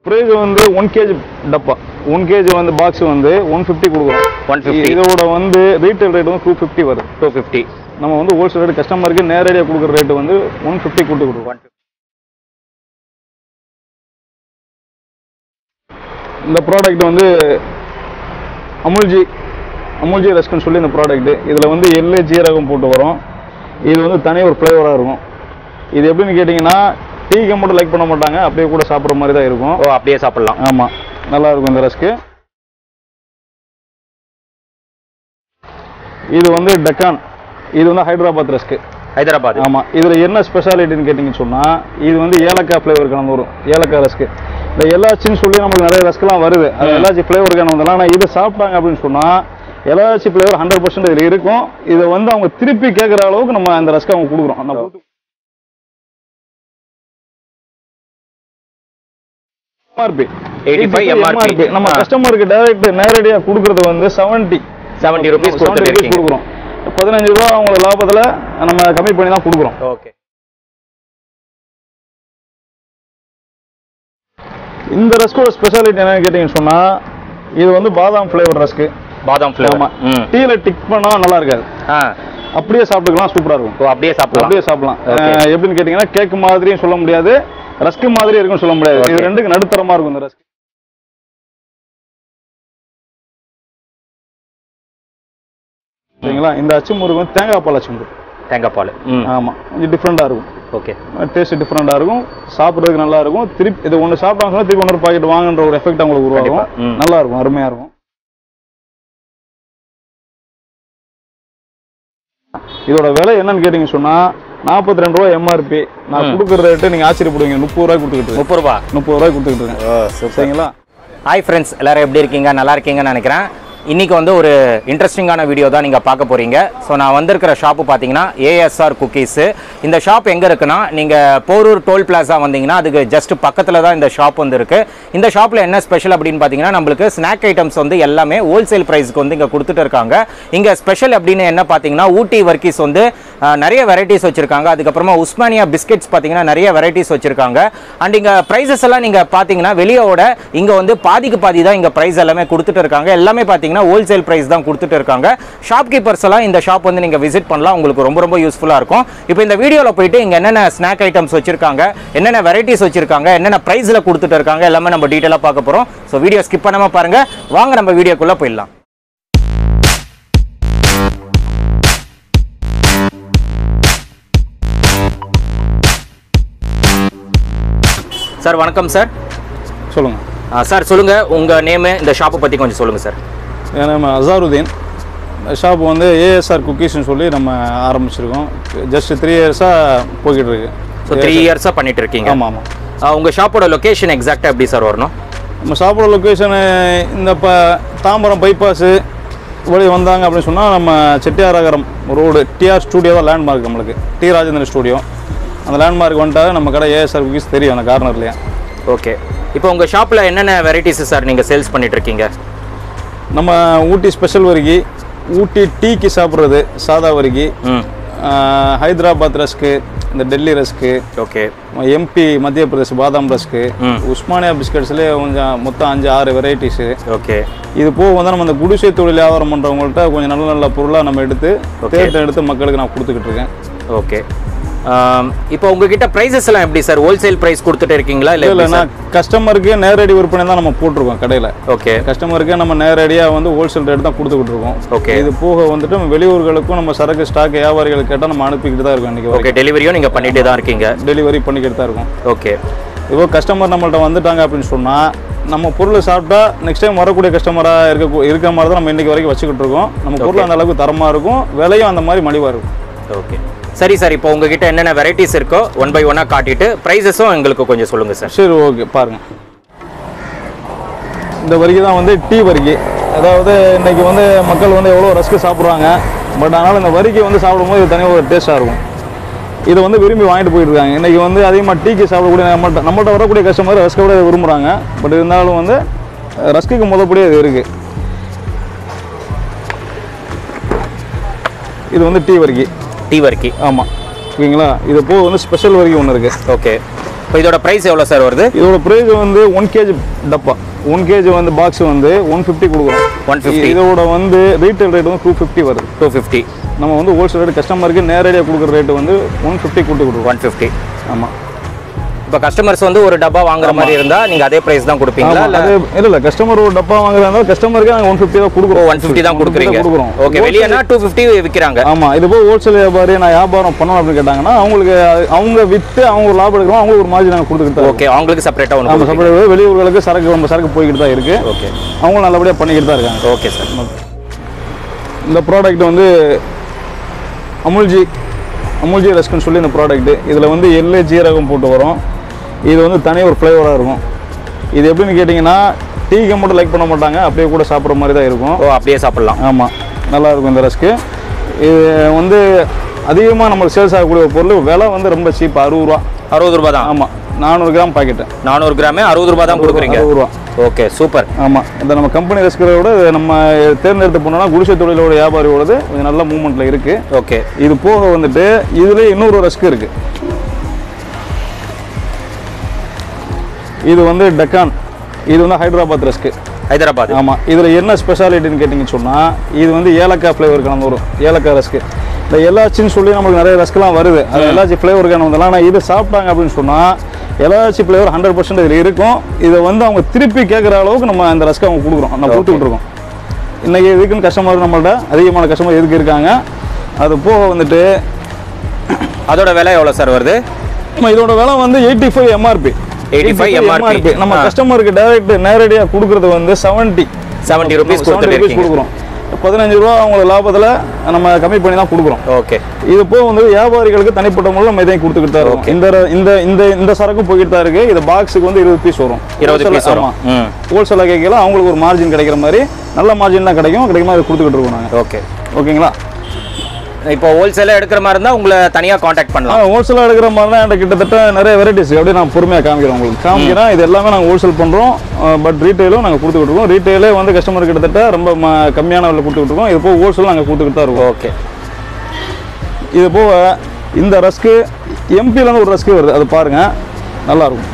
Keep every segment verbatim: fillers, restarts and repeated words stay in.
Price வந்து one kilogram டப்பா one kilogram வந்து பாக்ஸ் வந்து one fifty கொடுக்குறோம். one fifty இதோட வந்து ரீட்டைல் ரேட் வந்து two fifty வருது. two fifty நம்ம வந்து ஹோல்சேல் ரேட் கஸ்டமருக்கு நேரடியாக கொடுக்குற ரேட் வந்து one fifty கொடுத்து கொடுக்குறோம். இந்த ப்ராடக்ட் வந்து அமுல்ஜி அமுல்ஜி ரஸ்க்குன்னு சொல்லி இந்த ப்ராடக்ட் இதில் வந்து எள்ளு ஜீரகம் போட்டு வரும். இது வந்து தனி ஒரு ஃப்ளேவராக இருக்கும். இது எப்படின்னு கேட்டிங்கன்னா டீக்கு மட்டும் லைக் பண்ண மாட்டாங்க, அப்படியே கூட சாப்பிட்ற மாதிரி தான் இருக்கும். ஓ அப்படியே சாப்பிடலாம். ஆமாம், நல்லா இருக்கும் இந்த ரஸ்க்கு. இது வந்து டக்கான், இது வந்து ஹைதராபாத் ரஸ்க்கு. ஹைதராபாத். ஆமாம், இதில் என்ன ஸ்பெஷாலிட்டின்னு கேட்டிங்கன்னு சொன்னால் இது வந்து ஏலக்காய் ஃப்ளேவர் கலந்து வரும். ஏலக்காய் ரஸ்க்கு இந்த எல்லாச்சின்னு சொல்லி நமக்கு நிறைய ரஸ்க்கெலாம் வருது, அது எல்லாச்சி ஃப்ளேவர் கலந்து வந்தலாம். ஆனால் இது சாப்பிட்டாங்க அப்படின்னு சொன்னால் எல்லாச்சி ஃப்ளேவர் ஹண்ட்ரட் பர்சன்ட் இதில் இருக்கும். இதை வந்து அவங்க திருப்பி கேட்குற அளவுக்கு நம்ம அந்த ரஸ்க்கு அவங்க கொடுக்குறோம். நம்ம எம்ஆர்பி eighty-five எம்ஆர்பி நம்ம கஸ்டமருக்கு டைரக்ட் நேரடியாக கொடுக்கறது வந்து seventy seventy rupees கொடுக்குறோம். பதினஞ்சு ரூபா அவங்க லாபத்தில் நம்ம கம்மி பண்ணி தான் கொடுக்குறோம். ஓகே. இந்த ரஸ்கோட ஸ்பெஷாலிட்டி என்னன்னு கேட்டீங்கன்னு சொன்னா இது வந்து பாதாம் ஃப்ளேவர் ரஸ்க்கு. பாதாம் ஃப்ளேவர். ஆமா, டீல டிக் பண்ணா நல்லா இருக்காது, அப்படியே சாப்பிட்டுக்கலாம், சூப்பரா இருக்கும். ஓ அப்படியே சாப்பிடலாம். அப்படியே சாப்பிடலாம். எப்படின்னு கேட்டீங்கன்னா கேக் மாதிரியும் சொல்ல முடியாது, ரஸ்க் மாதிரி இருக்குன்னு சொல்ல முடியாது. இது ரெண்டுக்கு நடுத்தரமா இருக்கும் இந்த ரஸ்க். சரிங்களா? இந்த அச்சு முறுக்கு வந்து தேங்காய் பால் அச்சு முறுக்கு. தேங்காய் பால். ஆமா, கொஞ்சம் டிஃப்ரெண்டா இருக்கும். ஓகே. டேஸ்ட் டிஃப்ரெண்டா இருக்கும், சாப்பிட்றதுக்கு நல்லா இருக்கும். திருப்பி இது ஒன்று சாப்பிட்டாங்க சொன்னா திருப்பி ஒன்று பாக்கெட் வாங்குன்ற ஒரு எஃபெக்ட் அவங்களுக்கு உருவாகும். நல்லா இருக்கும், அருமையா இருக்கும். இதோட விலை என்னன்னு கேட்டீங்க சொன்னா நாற்பத்தி ரெண்டு ரூபாய் எம்ஆர்பி. நான் கொடுக்குற ரேட்டு நீங்க ஆச்சரியப்படுவீங்க, முப்பது ரூபாய் கொடுத்துக்கிட்டு. முப்பது ரூபாய் முப்பது ரூபாய் கொடுத்துக்கிட்டு இருக்கேன். சரிங்களா? ஹாய் ஃப்ரெண்ட்ஸ், எல்லாரும் எப்படி இருக்கீங்க? நல்லா இருக்கீங்கன்னு நினைக்கிறேன். இன்றைக்கி வந்து ஒரு இன்ட்ரெஸ்டிங்கான வீடியோ தான் நீங்கள் பார்க்க போகிறீங்க. ஸோ நான் வந்திருக்கிற ஷாப்பு பார்த்தீங்கன்னா ஏஎஸ்ஆர் குக்கீஸு. இந்த ஷாப் எங்கே இருக்குன்னா நீங்கள் போரூர் டோல் பிளாஸா வந்தீங்கன்னா அதுக்கு ஜஸ்ட் பக்கத்தில் தான் இந்த ஷாப் வந்து இருக்குது. இந்த ஷாப்பில் என்ன ஸ்பெஷல் அப்படின்னு பார்த்தீங்கன்னா நம்மளுக்கு ஸ்நாக் ஐட்டம்ஸ் வந்து எல்லாமே ஹோல்சேல் ப்ரைஸுக்கு வந்து இங்கே கொடுத்துட்டு இருக்காங்க. இங்கே ஸ்பெஷல் அப்படின்னு என்ன பார்த்தீங்கன்னா ஊட்டி வர்க்கீஸ் வந்து நிறைய வெரைட்டிஸ் வச்சுருக்காங்க. அதுக்கப்புறமா உஸ்மானியா பிஸ்கெட்ஸ் பார்த்தீங்கன்னா நிறைய வெரைட்டிஸ் வச்சுருக்காங்க. அண்ட் இங்கே ப்ரைஸஸ் எல்லாம் நீங்கள் பார்த்தீங்கன்னா வெளியோட இங்கே வந்து பாதிக்கு பாதி தான் இங்கே ப்ரைஸ் எல்லாமே கொடுத்துட்டு இருக்காங்க. எல்லாமே பார்த்தீங்கன்னா ஹோல்சேல் பிரைஸ் தான் கொடுத்துட்டு இருக்காங்க. ஷாப்கீப்பர்ஸ் எல்லாம் இந்த ஷாப் வந்து நீங்க விசிட் பண்ணலாம், உங்களுக்கு ரொம்ப ரொம்ப யூஸ்ஃபுல்லா இருக்கும். இப்போ இந்த வீடியோல போயிட்டு இங்க என்னென்ன ஸ்நாக் ஐட்டம்ஸ் வச்சிருக்காங்க, என்னென்ன வெரைட்டிஸ் வச்சிருக்காங்க, என்னென்ன பிரைஸ்ல கொடுத்துட்டு இருக்காங்க எல்லாமே நம்ம டீடைலா பார்க்க போறோம். ஸோ வீடியோ ஸ்கிப் பண்ணாம பாருங்க. வாங்க நம்ம வீடியோக்குள்ள போயிடலாம். சார் வணக்கம் சார். சொல்லுங்க சார். சொல்லுங்க உங்க நேம், இந்த ஷாப்பை பத்தி கொஞ்சம் சொல்லுங்க சார். என் நேம் அசாருதீன். ஷாப் வந்து ஏஎஸ்ஆர் குக்கீஸ்ன்னு சொல்லி நம்ம ஆரம்பிச்சிருக்கோம். ஜஸ்ட் த்ரீ இயர்ஸாக போய்கிட்டு இருக்கு. ஸோ த்ரீ இயர்ஸாக பண்ணிட்டு இருக்கீங்க. ஆமாம் ஆமாம். உங்கள் ஷாப்போட லொக்கேஷன் எக்ஸாக்டாக எப்படி சார் வரணும்? நம்ம ஷாப்போட லொக்கேஷனு இந்த இப்போ தாம்பரம் பைபாஸு வழி வந்தாங்க அப்படின்னு சொன்னால் நம்ம Chettiyar Agaram road TR studio தான் லேண்ட்மார்க். நம்மளுக்கு டி ராஜேந்திரன் ஸ்டூடியோ அந்த லேண்ட்மார்க் வந்துட்டால் நம்ம கடை ஏஎஸ்ஆர் குக்கீஸ் தெரியும் அந்த கார்னர்லையா. ஓகே. இப்போ உங்கள் ஷாப்பில் என்னென்ன வெரைட்டிஸ் சார் நீங்கள் சேல்ஸ் பண்ணிட்டு இருக்கீங்க? நம்ம ஊட்டி ஸ்பெஷல் வரிக்கி, ஊட்டி டீக்கு சாப்பிட்றது சாதா வரிக்கி, ஹைதராபாத் ரஸ்க்கு, இந்த டெல்லி ரஸ்க்கு, ஓகே, எம்பி மத்திய பிரதேஷ் பாதாம் ரஸ்க்கு, உஸ்மானியா பிஸ்கட்ஸ்லேயே கொஞ்சம் மொத்தம் அஞ்சு ஆறு வெரைட்டிஸு. ஓகே. இது போக வந்து நம்ம இந்த குடிசை தொழில் வியாபாரம் பண்ணுறவங்கள்ட்ட கொஞ்சம் நல்ல நல்ல பொருளாக நம்ம எடுத்து தேர்ந்தெடுத்து மக்களுக்கு நான் கொடுத்துக்கிட்டு இருக்கேன். ஓகே. இப்போ உங்ககிட்ட ப்ரைஸஸ் எல்லாம் எப்படி சார்? ஹோல்சேல் ப்ரைஸ் கொடுத்துட்டு இருக்கீங்களா? இல்லை இல்லை, நான் கஸ்டமருக்கு நேரடி விற்பனை தான் நம்ம போட்டிருக்கோம் கடையில். ஓகே. கஸ்டமருக்கு நம்ம நேரடியாக வந்து ஹோல்சேல் ரேட் தான் கொடுத்துக்கிட்டு இருக்கோம். ஓகே. இது போக வந்துட்டு நம்ம வெளியூர்களுக்கும் நம்ம சரக்கு ஸ்டாக் வியாபாரிகளுக்கு கேட்டால் நம்ம அனுப்பிக்கிட்டு தான் இருக்கோம். இன்றைக்கி ஓகே. டெலிவரியும் நீங்கள் பண்ணிகிட்டே தான் இருக்கீங்க? டெலிவரி பண்ணிக்கிட்டு தான் இருக்கும். ஓகே. இப்போ கஸ்டமர் நம்மள்ட்ட வந்துட்டாங்க அப்படின்னு சொன்னால் நம்ம பொருளை சாப்பிட்டா நெக்ஸ்ட் டைம் வரக்கூடிய கஸ்டமராக இருக்க இருக்கிற மாதிரி தான் நம்ம இன்றைக்கி வரைக்கும் வச்சுக்கிட்டு இருக்கோம். நம்ம பொருள் அந்த அளவுக்கு தரமாக இருக்கும், விலையும் அந்த மாதிரி மலிவாக இருக்கும். ஓகே. சரி சார். இப்போ உங்ககிட்ட என்னென்ன வெரைட்டிஸ் இருக்கோ ஒன் பை ஒன்னாக காட்டிட்டு ப்ரைஸஸும் எங்களுக்கு கொஞ்சம் சொல்லுங்கள் சார். சரி, ஓகே. பாருங்கள், இந்த வரிக்கை தான் வந்து டீ வரிக்கை. அதாவது இன்றைக்கி வந்து மக்கள் வந்து எவ்வளோ ரஸ்க்கு சாப்பிட்றாங்க, பட் அதனால் இந்த வரிக்கை வந்து சாப்பிடும்போது இது தனியாக ஒரு டேஸ்ட்டாக இருக்கும். இதை வந்து விரும்பி வாங்கிட்டு போயிட்டு இருக்காங்க. இன்றைக்கி வந்து அதிகமாக டீக்கு சாப்பிடக்கூடிய நம்மள்ட்ட நம்மள்ட்ட வரக்கூடிய கஸ்டமர் ரஸ்க்கை விட விரும்புகிறாங்க. பட் இருந்தாலும் வந்து ரஸ்க்குக்கு முதப்படியே இது இருக்குது. இது வந்து டீ வரிக்கை. டீ வரிக்கை. ஆமாம், ஓகேங்களா. இது போக வந்து ஸ்பெஷல் வரிக்கை ஒன்று இருக்குது. ஓகே. இப்போ இதோட பிரைஸ் எவ்வளோ சார் வருது? இதோட பிரைஸ் வந்து ஒன் கேஜி டப்பா ஒன் கேஜி வந்து பாக்ஸ் வந்து ஒன் ஃபிஃப்டி கொடுக்குறோம். ஒன் ஃபிஃப்டி இதோட வந்து ரீட்டைல் ரேட் வந்து டூ ஃபிஃப்டி வருது. டூ ஃபிஃப்டி நம்ம வந்து ஹோல்சேல் ரேட் கஸ்டமருக்கு நேரடியாக கொடுக்குற ரேட்டு வந்து ஒன் ஃபிஃப்டி கொடுத்து கொடுக்குறோம். One fifty. ஆமாம். இப்போ கஸ்டமர்ஸ் வந்து ஒரு டப்பா வாங்குற மாதிரி இருந்தால் நீங்கள் அதே ப்ரைஸ் தான் கொடுப்பீங்களா? இல்லை இல்லை இல்லை கஸ்டமர் ஒரு டப்பா வாங்குறதா கஸ்டமருக்கு நாங்கள் ஒன் ஃபிஃப்டி தான் கொடுக்குறோம். ஒன் ஃபிஃப்டி தான் கொடுக்குறீங்க. கொடுக்குறோம். ஓகே. வெளியேனா டூ ஃபிஃப்டி விற்கிறாங்க. ஆமாம். இது போய் ஹோல்சேல் வியாபாரி நான் வியாபாரம் பண்ணணும் அப்படின்னு கேட்டாங்கன்னா அவங்களுக்கு அவங்க விற்று அவங்க லாபம் எடுக்கிறோம். அவங்களுக்கு ஒரு மார்ஜின் நாங்கள் கொடுத்துக்கிட்டு. ஓகே. அவங்களுக்கு செப்பரேட்டாக ஒன்று. நம்ம செப்பரேட் வெளியூர்களுக்கு சரக்கு நம்ம சரக்கு போய்கிட்டு தான் இருக்குது. ஓகே. அவங்களும் நல்லபடியாக பண்ணிக்கிட்டு தான் இருக்காங்க. Okay sir. இந்த ப்ராடக்ட் வந்து அமுல்ஜி அமுல்ஜி ரஸ்க்குன்னு சொல்லி இந்த ப்ராடக்ட்டு இதில் வந்து எள்ளு ஜீரகம் போட்டு வரும். இது வந்து தனி ஒரு ஃப்ளேவராக இருக்கும். இது எப்படின்னு கேட்டிங்கன்னா டீக்கு மட்டும் லைக் பண்ண மாட்டாங்க, அப்படியே கூட சாப்பிட்ற மாதிரி தான் இருக்கும். ஓ, அப்படியே சாப்பிட்லாம். ஆமாம், நல்லாயிருக்கும் இந்த ரஸ்க்கு. இது வந்து அதிகமாக நம்மளுக்கு சேல்ஸ் ஆகக்கூடிய பொருள் விலை வந்து ரொம்ப சீப், அறுபது ரூபா. அறுபது ரூபா தான். ஆமாம், நானூறு கிராம் பாக்கெட்டு. நானூறு கிராமே அறுபது ரூபா தான் கொடுக்குறீங்க. அறுபது ரூபா. Okay, super. ஆமாம், இந்த நம்ம கம்பெனி ரஸ்க்கரை விட நம்ம தேர்ந்தெடுத்து போனோம்னா குடிசை தொழிலோட வியாபாரியோடது கொஞ்சம் நல்ல மூவ்மெண்ட்டில் இருக்குது. ஓகே. இது போக வந்துட்டு இதில் இன்னொரு ரஸ்க்கு இருக்குது. இது வந்து டெக்கான். இது வந்து ஹைதராபாத் ரஸ்க்கு. ஹைதராபாத். ஆமாம். இதில் என்ன ஸ்பெஷாலிட்டின்னு கேட்டிங்கன்னு சொன்னால் இது வந்து ஏலக்காய் ஃப்ளேவர் கலந்து வரும். ஏலக்காய் ரஸ்க்கு. இந்த எலாச்சின்னு சொல்லி நம்மளுக்கு நிறைய ரஸ்க்கெலாம் வருது. அது எலாச்சி ஃப்ளேவர் கலந்து. ஆனால் இது சாப்பிட்டாங்க அப்படின்னு சொன்னால் எலாச்சி ஃப்ளேவர் ஹண்ட்ரட் பர்சன்ட் இதில் இருக்கும். இதை வந்து அவங்க திருப்பி கேட்குற அளவுக்கு நம்ம அந்த ரஸ்க்கு அவங்க கொடுக்குறோம், நம்ம கொடுத்துக்கிட்டு இருக்கோம். இன்றைக்கி இதுக்குன்னு கஸ்டமர் நம்மள்ட்ட அதிகமான கஸ்டமர் எதுக்கு இருக்காங்க. அது போக வந்துட்டு அதோட விலை எவ்வளோ சார் வருது? இதோட விலை வந்து eighty five MRP. Eighty five MRP. நம்ம கஸ்டமருக்கு டைரக்ட் நேரடியாக கொடுக்குறது வந்து செவன்ட்டி செவன்ட்டி ருபீஸ் கொடுக்குறோம். பதினஞ்சு ரூபா அவங்களுக்கு லாபத்தில் நம்ம கம்மி பண்ணி தான் கொடுக்குறோம். ஓகே. இது போக வந்து வியாபாரிகளுக்கு தனிப்பட்ட முறையில் நம்ம இதையும் கொடுத்துக்கிட்டு தான் இருக்கோம். இந்த இந்த இந்த இந்த சரக்கும் போய்கிட்டு தான் இருக்குது. இது பாக்ஸுக்கு வந்து இருபது பீஸ் வரும். இருபது பீஸ் வரும். ஹோல்சேலாக கேட்கல அவங்களுக்கு ஒரு மார்ஜின் கிடைக்கிற மாதிரி நல்ல மார்ஜின் தான் கிடைக்கும். கிடைக்கும் மாதிரி கொடுத்துக்கிட்டு இருக்கோம் நாங்கள். ஓகே, ஓகேங்களா. இப்போ ஹோல்சேலாக எடுக்கிற மாதிரி இருந்தால் உங்களை தனியாக காண்டாக்ட் பண்ணலாம். ஹோல்சேலாக எடுக்கிற மாதிரி தான் என்கிட்ட கிட்டத்தட்ட நிறைய வெரைட்டிஸ் அப்படியே நான் பொறுமையாக காமிக்கிறோம் உங்களுக்கு. காமிக்கிறேன். இது எல்லாமே நாங்கள் ஹோல்சேல் பண்ணுறோம். பட் ரீட்டெயிலும் நாங்கள் கொடுத்துக்கிட்டு இருக்கோம். ரீட்டெயிலே வந்து கஸ்டமர் கிட்டத்தட்ட ரொம்ப கம்மியான விலை கொடுத்துக்கிட்டு இருக்கோம். இது போக ஹோல்சேல் நாங்கள் கொடுத்துக்கிட்டு தான் இருக்கோம். ஓகே. இது போக இந்த ரஸ்க்கு எம்பியிலேருந்து ஒரு ரஸ்க்கு வருது, அது பாருங்கள், நல்லாயிருக்கும்.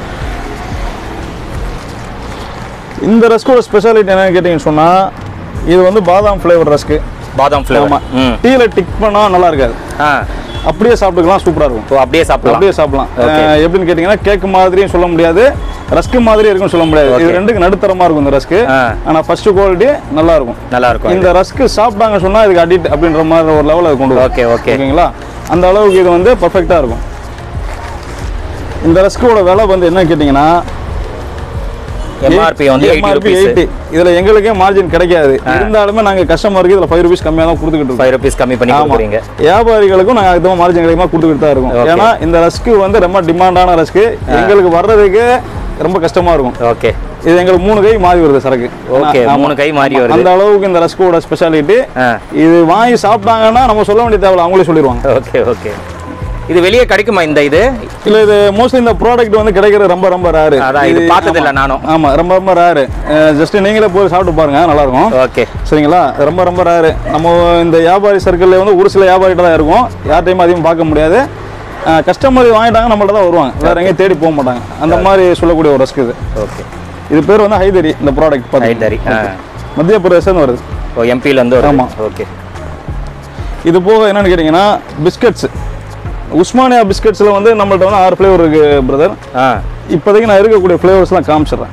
இந்த ரஸ்க்கோட ஸ்பெஷாலிட்டி என்னன்னு கேட்டிங்கன்னு சொன்னால் இது வந்து பாதாம் ஃப்ளேவர் ரஸ்க்கு. பாதாம் ஃப்ளேவர். ஆமாம். டீல டிக் பண்ணா நல்லா இருக்காது. அப்படியே சாப்பிட்டுக்கலாம், சூப்பராக இருக்கும். அப்படியே சாப்பிடலாம். அப்படியே சாப்பிடலாம். எப்படின்னு கேட்டிங்கன்னா கேக் மாதிரியும் சொல்ல முடியாது, ரஸ்க்கு மாதிரி இருக்குன்னு சொல்ல முடியாது. இது ரெண்டுக்கு நடுத்தரமாக இருக்கும் இந்த ரஸ்க்கு. ஆனால் ஃபர்ஸ்ட் குவாலிட்டி நல்லா இருக்கும். நல்லா இருக்கும். இந்த ரஸ்க்கு சாப்பிட்டாங்க சொன்னால் இதுக்கு அடிக்ட் அப்படின்ற மாதிரி ஒரு லெவலில் அது கொண்டு வரும். ஓகே, ஓகே, ஓகேங்களா. அந்த அளவுக்கு இது வந்து பர்ஃபெக்டாக இருக்கும். இந்த ரஸ்க்கோட விலை வந்து என்ன கேட்டிங்கன்னா எம்ஆர்பி வந்து எயிட்டி. இதுல எங்களுக்கே மார்ஜின் கிடைக்காது. இருந்தாலுமே நாங்க கஸ்டமருக்கு இதுல ஃபைவ் ருபீஸ் கம்மியா தான் கொடுத்துக்கிட்டு இருக்கோம். ஃபைவ் ருபீஸ் கம்மி பண்ணி கொடுக்குறீங்க. வியாபாரிகளுக்கும் நாங்க அதுக்கு மார்ஜின் கிடைக்குமா கொடுத்துக்கிட்டு தான் இருக்கோம். ஏன்னா இந்த ரஸ்க்கு வந்து ரொம்ப டிமாண்டான ரஸ்க்கு. எங்களுக்கு வர்றதுக்கு ரொம்ப கஷ்டமா இருக்கும். ஓகே. இது எங்களுக்கு மூணு கை மாறி வருது சரக்கு. ஓகே, மூணு கை மாறி வருது. அந்த அளவுக்கு இந்த ரஸ்க்கோட ஸ்பெஷாலிட்டி. இது வாங்கி சாப்பிட்டாங்கன்னா நம்ம சொல்ல வேண்டிய தேவை, அவங்களே சொல்லிடுவாங்க. Okay, okay. இது வெளியே கிடைக்குமா இந்த இது? இல்ல, இது மோஸ்ட்லி இந்த ப்ராடக்ட் வந்து கிடைக்கிறது ரொம்ப ரொம்ப ரேர். அதான் இது பார்த்தது இல்ல நானும். ஆமா, ரொம்ப ரொம்ப ரேர். ஜஸ்ட் நீங்களே போய் சாப்பிட்டு பாருங்க, நல்லா இருக்கும். ஓகே, சரிங்களா. ரொம்ப ரொம்ப ரேர். நம்ம இந்த வியாபாரி சர்க்கிள்ல வந்து ஒரு சில வியாபாரிகிட்ட தான் இருக்கும். யார்ட்டையும் அதிகம் பார்க்க முடியாது. கஸ்டமர் வாங்கிட்டாங்க நம்மள்ட்ட தான் வருவாங்க, வேற எங்கேயும் தேடி போக மாட்டாங்க. அந்த மாதிரி சொல்லக்கூடிய ஒரு ரஸ்க் இது. ஓகே. இது பேர் வந்து ஹைதரி. இந்த ப்ராடக்ட் ஹைதரி மத்திய பிரதேசம் வருது. ஓ, எம்பில இருந்து வருது. ஆமா, ஓகே. இது போக என்னன்னு கேட்டீங்கன்னா பிஸ்கட்ஸ். உஸ்மானியா பிஸ்கட்ஸில் வந்து நம்மள்ட்ட வந்து ஆறு ஃப்ளேவர் இருக்குது பிரதர். ஆ, இப்போதைக்கு நான் இருக்கக்கூடிய ஃப்ளேவர்ஸ்லாம் காமிச்சிடுறேன்.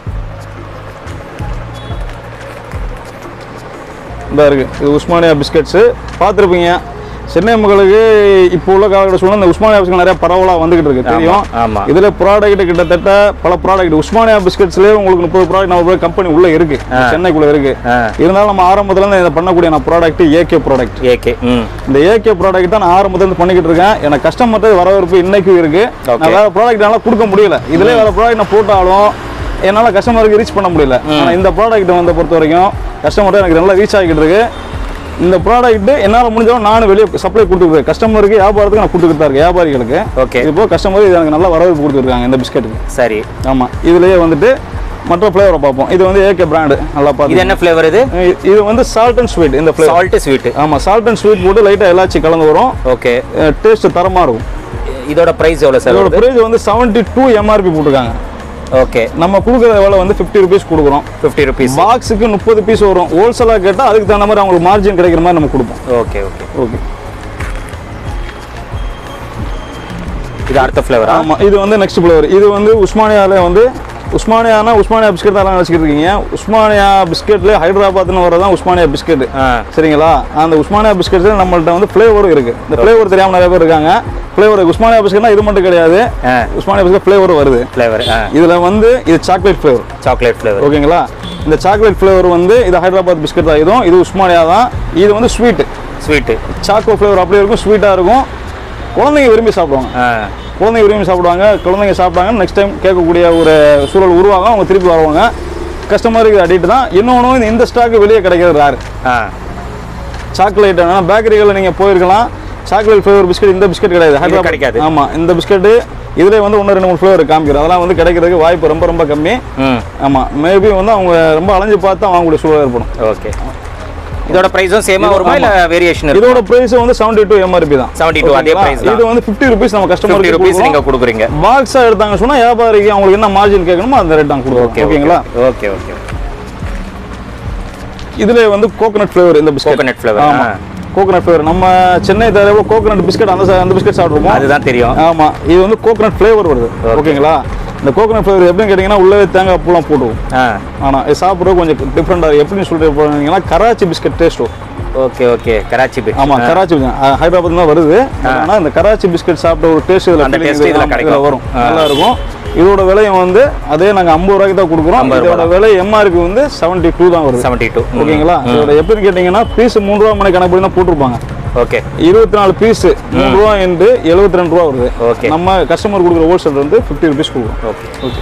இந்த இருக்குது, இது உஸ்மானியா பிஸ்கட்ஸு. பார்த்துருப்பீங்க சென்னை மக்களுக்கு இப்போ உள்ள காலகட்ட சூழ்நிலை இந்த உஸ்மானியா பிஸ்கட் நிறைய பரவலாக வந்துகிட்டு இருக்கு, தெரியும். ஆமாம். இதில் ப்ராடக்ட் கிட்டத்தட்ட பல ப்ராடக்ட் உஸ்மானியா பிஸ்கட்ஸ்லேயே உங்களுக்கு முப்பது ப்ராடக்ட் நம்ம கம்பெனி உள்ள இருக்கு, சென்னைக்குள்ள இருக்கு. இருந்தாலும் நம்ம ஆரம்பத்துல இதை பண்ணக்கூடிய நான் ப்ராடக்ட் ஏகே ப்ராடக்ட். ஏகே இந்த ஏகே ப்ராடக்ட் தான் நான் ஆரம்பத்துல இருந்து பண்ணிக்கிட்டு இருக்கேன். எனக்கு கஸ்டமர் வரவேற்பு இன்னைக்கும் இருக்கு. நான் வேற ப்ராடக்ட் என்னால் கொடுக்க முடியல. இதுலேயே வேற ப்ராடக்ட் நான் போட்டாலும் என்னால் கஸ்டமருக்கு ரீச் பண்ண முடியல. ஆனால் இந்த ப்ராடக்ட் வந்து பொறுத்த வரைக்கும் கஸ்டமர்கிட்ட எனக்கு நல்லா ரீச் ஆகிட்டு இருக்கு. இந்த ப்ராடக்ட் என்னால் முடிஞ்சாலும் நானும் வெளியே சப்ளை கொடுத்துருக்கேன். கஸ்டமருக்கு வியாபாரத்துக்கு நான் கொடுத்துக்கிட்டு தான் இருக்கேன், வியாபாரிகளுக்கு. ஓகே. இப்போ கஸ்டமர் இது எனக்கு நல்லா வரவேற்பு கொடுத்துருக்காங்க இந்த பிஸ்கட்டுக்கு. சரி, ஆமாம். இதுலேயே வந்துட்டு மற்ற ஃப்ளேவரை பார்ப்போம். இது வந்து ஏகே பிராண்டு, நல்லா பார்த்து. இது என்ன ஃப்ளேவர்? இது இது வந்து சால்ட் அண்ட் ஸ்வீட். இந்த ஃப்ளேவர் சால்ட் ஸ்வீட். ஆமாம், சால்ட் அண்ட் ஸ்வீட் போட்டு லைட்டாக எல்லாச்சும் கலந்து வரும். ஓகே. டேஸ்ட் தரமாக இருக்கும். இதோட பிரைஸ் எவ்வளவு சார்? இதோட பிரைஸ் வந்து செவன்டி டூ எம்ஆர்பி போட்டுருக்காங்க. ஓகே, நம்ம கொடுக்குற விலை வந்து ஃபிஃப்டி ருபீஸ் கொடுக்குறோம். ஃபிஃப்டி ருபீஸ் பாக்ஸுக்கு முப்பது பீஸ் வரும். ஹோல்சேலாக கேட்டால் அதுக்கு தகுந்த மாதிரி அவங்களுக்கு மார்ஜின் கிடைக்கிற மாதிரி நம்ம கொடுப்போம். Okay okay okay. இது அடுத்த ஃப்ளேவர். ஆமாம், இது வந்து நெக்ஸ்ட் ஃப்ளேவர். இது வந்து உஸ்மானியாவில் வந்து உஸ்மானியானா உஸ்மானியா பிஸ்கெட் தான் வச்சுக்கிட்டு உஸ்மானியா பிஸ்கெட்லேயே ஹைதராபாத்னு வரதான் உஸ்மானியா பிஸ்கெட். சரிங்களா? அந்த உஸ்மானியா பிஸ்கெட்ஸில் நம்மள்ட்ட வந்து ஃப்ளேவரும் இருக்குது. இந்த ஃப்ளேவர் தெரியாமல் நிறைய பேர் இருக்காங்க. ஃப்ளேவர் உஸ்மானியா பிஸ்கெட்னா இது மட்டும் கிடையாது. உஸ்மானியா பிஸ்கெட் ஃப்ளேவர் வருது. ஃப்ளேவர் இதில் வந்து இது சாக்லேட் ஃப்ளேவர். சாக்லேட் ஃப்ளேவர் ஓகேங்களா? இந்த சாக்லேட் ஃப்ளேவர் வந்து இது ஹைதராபாத் பிஸ்கெட் தான். இதுவும் இது உஸ்மானியா தான். இது வந்து ஸ்வீட்டு ஸ்வீட்டு சாக்கோ ஃப்ளேவர் அப்படியே இருக்கும். ஸ்வீட்டாக இருக்கும். குழந்தைங்க விரும்பி சாப்பிடுவாங்க. குழந்தைங்க விரும்பி சாப்பிடுவாங்க. குழந்தைங்க சாப்பிட்டாங்க நெக்ஸ்ட் டைம் கேட்கக்கூடிய ஒரு சூழல் உருவாகும். அவங்க திருப்பி வருவாங்க. கஸ்டமருக்கு அடிக்ட் தான். இன்னொன்று இந்த ஸ்டாக்கு வெளியே கிடைக்கிறது ரேர். சாக்லேட் ஆனால் பேக்கரிகளில் நீங்கள் போயிருக்கலாம். சாக்லேட் ஃப்ளேவர் பிஸ்கெட் இந்த பிஸ்கெட் கிடையாது. ஹைதராபாத் கிடைக்காது. ஆமாம், இந்த பிஸ்கெட்டு இதிலே வந்து ஒன்று ரெண்டு மூணு ஃப்ளேவர் காமிக்கிறோம். அதெல்லாம் வந்து கிடைக்கிறதுக்கு வாய்ப்பு ரொம்ப ரொம்ப கம்மி. ஆமாம், மேபி வந்து அவங்க ரொம்ப அலைஞ்சு பார்த்து அவங்களுடைய சூழல் ஏற்படும். ஓகே. இதோட பிரைஸும் சேமா வருமா இல்ல வேரியேஷன் இருக்கு? இதோட பிரைஸ் வந்து செவன்டி டூ எம்ஆர்பி தான். செவன்டி டூ அதே பிரைஸ் தான். இது வந்து ஃபிஃப்டி ரூபீஸ் நம்ம கஸ்டமருக்கு ரூபீஸ் நீங்க கொடுக்குறீங்க. பாக்ஸா எடுத்தாங்க சொன்னா வியாபாரிக்கு அவங்களுக்கு என்ன மார்ஜின் கேட்கணுமோ அந்த ரேட் நாங்க கொடுக்குறோம். ஓகேங்களா? Okay okay. இதுல வந்து கோகனட் ஃப்ளேவர் இந்த பிஸ்கட். Coconut flavour. ஆமா, கோகனட் ஃப்ளேவர். நம்ம சென்னை தரவு கோகனட் பிஸ்கட் அந்த அந்த பிஸ்கட் சாப்பிடுவோம். அதுதான் தெரியும். ஆமா, இது வந்து கோகனட் ஃப்ளேவர் வருது. ஓகேங்களா? இந்த கோகனட் ஃப்ளேவர் எப்படின்னு கேட்டிங்கன்னா உள்ளே தேங்காய் பூலாம் போடுவோம். ஆனால் இது சாப்பிட்றது கொஞ்சம் டிஃப்ரெண்டாக எப்படின்னு சொல்லிட்டு போனீங்கன்னா கராச்சி பிஸ்கட் டேஸ்ட் வரும். Okay okay. கராச்சி பிஸ்கட். ஆமாம், கராச்சி ஹைதராபாத் தான் வருது. ஆனால் இந்த கராச்சி பிஸ்கட் சாப்பிட்ட ஒரு டேஸ்ட் இதில் அந்த டேஸ்ட் இதில் கிடைக்கும். வரும், நல்லா இருக்கும். இதோட விலையும் வந்து அதே நாங்கள் ஐம்பது ரூபாய்க்கு தான் கொடுக்குறோம். இதோட விலை எம்ஆர்பி வந்து செவன்டி டூ தான் வருது. செவன்டி டூ ஓகேங்களா? இதோட எப்படின்னு கேட்டிங்கன்னா பீஸ் மூணு ரூபா மணி கணக்கு தான் போட்டிருப்பாங்க. ஓகே. இருபத்தி நாலு பீஸ் மூணு ரூபா என்று எழுபத்தி ரெண்டு ரூபா வருது. ஓகே. நம்ம கஸ்டமர் கொடுக்குற ஹோல்சேல் வந்து ஃபிஃப்டி ருபீஸ் கொடுக்குறோம். Okay okay.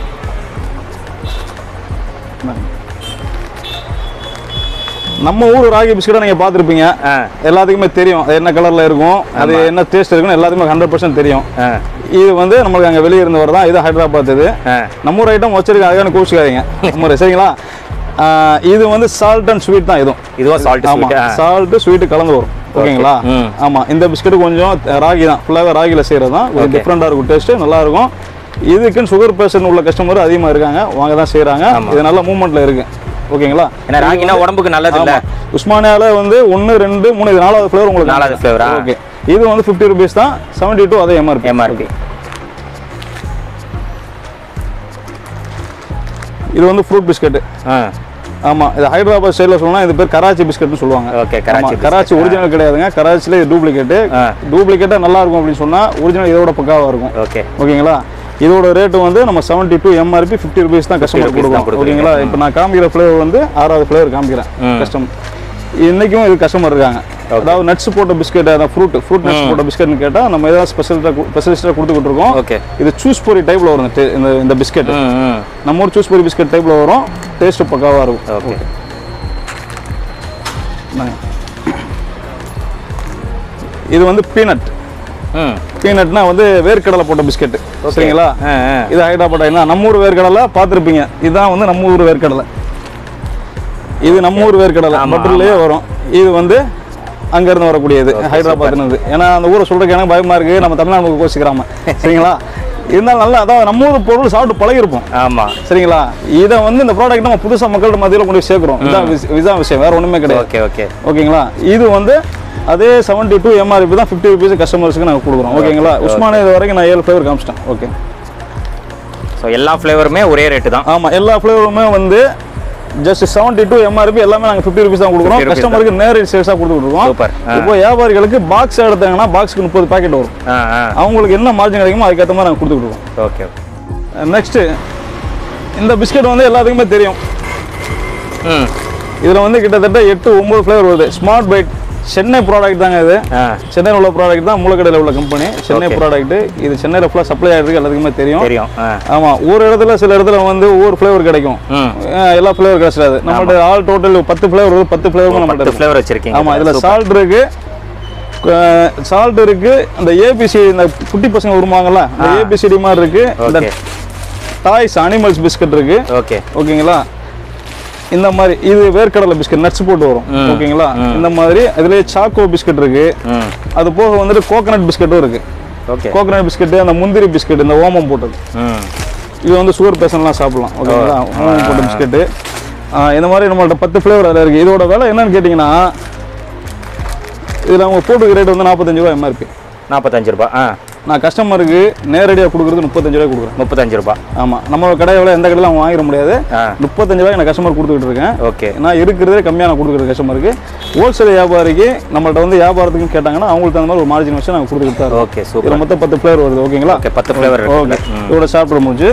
நம்ம ஊர் ராகி பிஸ்கட்டை நீங்கள் பார்த்துருப்பீங்க. எல்லாத்துக்குமே தெரியும் அது என்ன கலரில் இருக்கும், அது என்ன டேஸ்ட் இருக்குன்னு எல்லாத்துக்குமே ஹண்ட்ரட் பர்சன்ட் தெரியும். இது வந்து நம்மளுக்கு அங்கே வெளியே இருந்து வரதான். இது ஹைதராபாத். இது நம்ம ஊர் ஐட்டம் வச்சிருக்கேன், அதுக்கான கோச்சிக்காதீங்க நம்ம சரிங்களா? இது வந்து சால்ட் அண்ட் ஸ்வீட் தான். இதுவும் இதுவும் சால்ட். ஆமாம், சால்ட்டு ஸ்வீட்டு கலந்து வரும். ஓகேங்களா? ஆமாம், இந்த பிஸ்கட்டு கொஞ்சம் ராகி தான், ஃபுல்லாகவே ராகியில் செய்கிறது தான். ஒரு டிஃப்ரெண்டாக இருக்கும், டேஸ்ட்டு நல்லாயிருக்கும். இதுக்குன்னு சுகர் பேஷண்ட் உள்ள கஸ்டமர் அதிகமாக இருக்காங்க, வாங்க தான் செய்கிறாங்க. இது நல்ல மூவ்மெண்ட்டில் இருக்குது. ஓகேங்களா? ஏன்னா ராகினா உடம்புக்கு நல்லது இல்லை. உஸ்மானியால வந்து ஒன்று ரெண்டு மூணு இது நாலாவது ஃப்ளேவர் உங்களுக்கு. நாலாவது ஃப்ளேவரா? ஓகே. இது வந்து ஃபிஃப்டி ருபீஸ் தான். செவன்டி டூ அதே எம்ஆர்பி. எம்ஆர்பி. இது வந்து ஃப்ரூட் பிஸ்கட். ஆமாம், இது ஹைதராபாத் ஸ்டைலில் சொல்லணும்னா இது பேர் கராச்சி பிஸ்கட்னு சொல்லுவாங்க. ஓகே. கராச்சி கராச்சி ஒரிஜினல் கிடையாதுங்க. கராச்சியில் இது டூப்ளிகேட்டு. டூப்ளிகேட்டாக நல்லா இருக்கும் அப்படின்னு சொன்னால் ஒரிஜினல் இதோட பக்காவாக இருக்கும். ஓகே ஓகேங்களா? இதோட ரேட்டு வந்து நம்ம seventy two MRP fifty rupees தான் கஸ்டமர் கொடுக்கும். ஓகேங்களா? இப்போ நான் காமிக்கிற ஃப்ளேவர் வந்து ஆறாவது ஃப்ளேவர் காமிக்கிறேன் கஸ்டமர். இன்னைக்கும் இது கஸ்டமர் இருக்காங்க. அதாவது நட்ஸ் போட்ட பிஸ்கெட், அதான் ஃப்ரூட் ஃப்ரூட் நட்ஸ் போட்ட பிஸ்கெட்னு கேட்டால் நம்ம ஏதாவது ஸ்பெஷலிஸ்டாக ஸ்பெஷலிஸ்டாக கொடுத்துக்கிட்டு இருக்கோம். ஓகே. இது சூஸ் பொரி டைப்பில் வரும் இந்த இந்த பிஸ்கெட். நம்ம ஒரு சூஸ் பொரி பிஸ்கெட் டைப்பில் வரும். டேஸ்ட்டு பக்காவாக இருக்கும். ஓகே. இது வந்து பீனட். பீனட்னா வந்து வேர்க்கடலை போட்ட பிஸ்கெட். சரிங்களா? இது ஹைதராபாத். நம்ம ஊர் வேர்க்கடலை பார்த்துருப்பீங்க. இதுதான் வந்து நம்ம ஊர் வேர்க்கடலை. இது நம்ம ஊர் வேர்க்கடலை பட்டர்லேயே வரும். இது வந்து அங்கேருந்து வரக்கூடியது, ஹைதராபாத்லேருந்து. ஏன்னா அந்த ஊரை சொல்கிறதுக்கு எனக்கு பயமாக இருக்குது, நம்ம தமிழ்நாடு கோச்சிக்கிறாம. சரிங்களா? இருந்தாலும் நல்லா அதான் நம்ம ஊர் பொருள் சாப்பிட்டு பழகிருப்போம். ஆமாம். சரிங்களா? இதை வந்து இந்த ப்ராடக்ட் நம்ம புதுசாக மக்கள்கிட்ட மத்தியில் கொண்டு போய் சேர்க்குறோம். இதான் இதுதான் விஷயம், வேறு ஒன்றுமே கிடையாது. Okay okay. ஓகேங்களா? இது வந்து அதே செவன்டி டூ எம்ஆர்பி தான். ஃபிஃப்டி ருபீஸ் கஸ்டமர்ஸுக்கு நாங்கள் கொடுக்குறோம். ஓகேங்களா? உஸ்மானியா இது வரைக்கும் நான் ஏழு ஃப்ளேவர் காமிச்சிட்டேன். ஓகே. ஸோ எல்லா ஃப்ளேவருமே ஒரே ரேட்டு தான். ஆமாம், எல்லா ஃப்ளேவருமே வந்து ஜஸ்ட் செவன்டி டூ எம்ஆர்பி எல்லாமே நாங்கள் ஃபிஃப்டி ருபீஸ் தான் கொடுக்குறோம். கஸ்டமருக்கு நேரடி சேல்ஸாக கொடுத்துருக்கோம். இப்போ வியாபாரிகளுக்கு பாக்ஸ் எடுத்தாங்கன்னா பாக்ஸுக்கு முப்பது பேக்கெட் வரும். அவங்களுக்கு என்ன மார்ஜின் கிடைக்குமோ அதுக்கேற்ற மாதிரி நாங்கள் கொடுத்துருக்கோம். ஓகே. நெக்ஸ்ட்டு இந்த பிஸ்கெட் வந்து எல்லாத்துக்குமே தெரியும். இதில் வந்து கிட்டத்தட்ட எட்டு ஒம்பது ஃப்ளேவர் வருது. ஸ்மார்ட் பைட் சென்னை ப்ராடக்ட் தாங்க. இது சென்னையில் உள்ள ப்ராடக்ட் தான், மூலக்கடையில் உள்ள கம்பெனி. சென்னை ப்ராடக்ட். இது சென்னையில் ஃபுல்லாக சப்ளை ஆகிருக்கு, எல்லாத்துக்குமே தெரியும். தெரியும். ஆமாம், ஒரு இடத்துல சில இடத்துல வந்து ஒவ்வொரு ஃப்ளேவர் கிடைக்கும், எல்லா ஃப்ளேவர் கிடைச்சிடாது. நம்மள்ட்ட ஆல் டோட்டல் பத்து ஃப்ளேவர் பத்து ஃப்ளேவர் நம்மள்ட்ட ஃப்ளேவர் வச்சிருக்கீங்க. ஆமாம், இதில் சால்ட் இருக்கு, சால்ட் இருக்கு, அந்த ஏபிசி இந்த குட்டி பசங்க உருவாங்கல்ல அந்த ஏபிசிடி மாதிரி இருக்கு. இந்த டாய்ஸ் அனிமல்ஸ் பிஸ்கட் இருக்கு. ஓகே ஓகேங்களா? இந்த மாதிரி இது வேர்க்கடலை பிஸ்கட் நட்ஸ் போட்டு வரும். ஓகேங்களா? இந்த மாதிரி இதுலேயே சாக்கோ பிஸ்கட் இருக்கு. அது போக வந்துட்டு கோகனட் பிஸ்கட்டும் இருக்கு. ஓகே கோகனட் பிஸ்கட் அந்த முந்திரி பிஸ்கட் இந்த ஓமம் போட்டது இது வந்து சுகர் பேஷண்ட்லாம் சாப்பிடலாம் ஓகேங்களா ஓமம் போட்ட பிஸ்கட்டு இந்த மாதிரி நம்மள்ட்ட பத்து ஃப்ளேவர் அதில் இருக்குது இதோட விலை என்னன்னு கேட்டிங்கன்னா இதில் அவங்க போட்டுக்க ரேட் வந்து நாற்பத்தஞ்சு ரூபா எம்ஆர்பி நாற்பத்தஞ்சு ரூபா ஆ நான் கஸ்டமருக்கு நேரடியாக கொடுக்குறது முப்பத்தஞ்சு ரூபாய் கொடுக்குறேன் முப்பத்தஞ்சு ரூபா ஆமாம் நம்மளோட கடை எவ்வளோ எந்த கடையில் அவங்க வாங்கிட முடியாது முப்பத்தஞ்சு ரூபாய் நான் கஸ்டமர் கொடுத்துக்கிட்டு இருக்கேன் ஓகே நான் இருக்கிறதே கம்மியாக நான் கொடுக்குறது கஸ்டமருக்கு ஹோல்சேல் வியாபாரிக்கு நம்மள்ட்ட வந்து வியாபாரத்துக்கு கேட்டாங்கன்னா அவங்களுக்கு தகுந்த மாதிரி ஒரு மார்ஜின் வச்சு நாங்கள் கொடுத்துக்கிட்டு தரோம் ஓகே சூப்பர் இதில் மொத்தம் பத்து ஃப்ளேவர் வருது ஓகேங்களா ஓகே பத்து ஃப்ளேவர் ஓகே இதோட சாப்பிட்ற முடிஞ்சு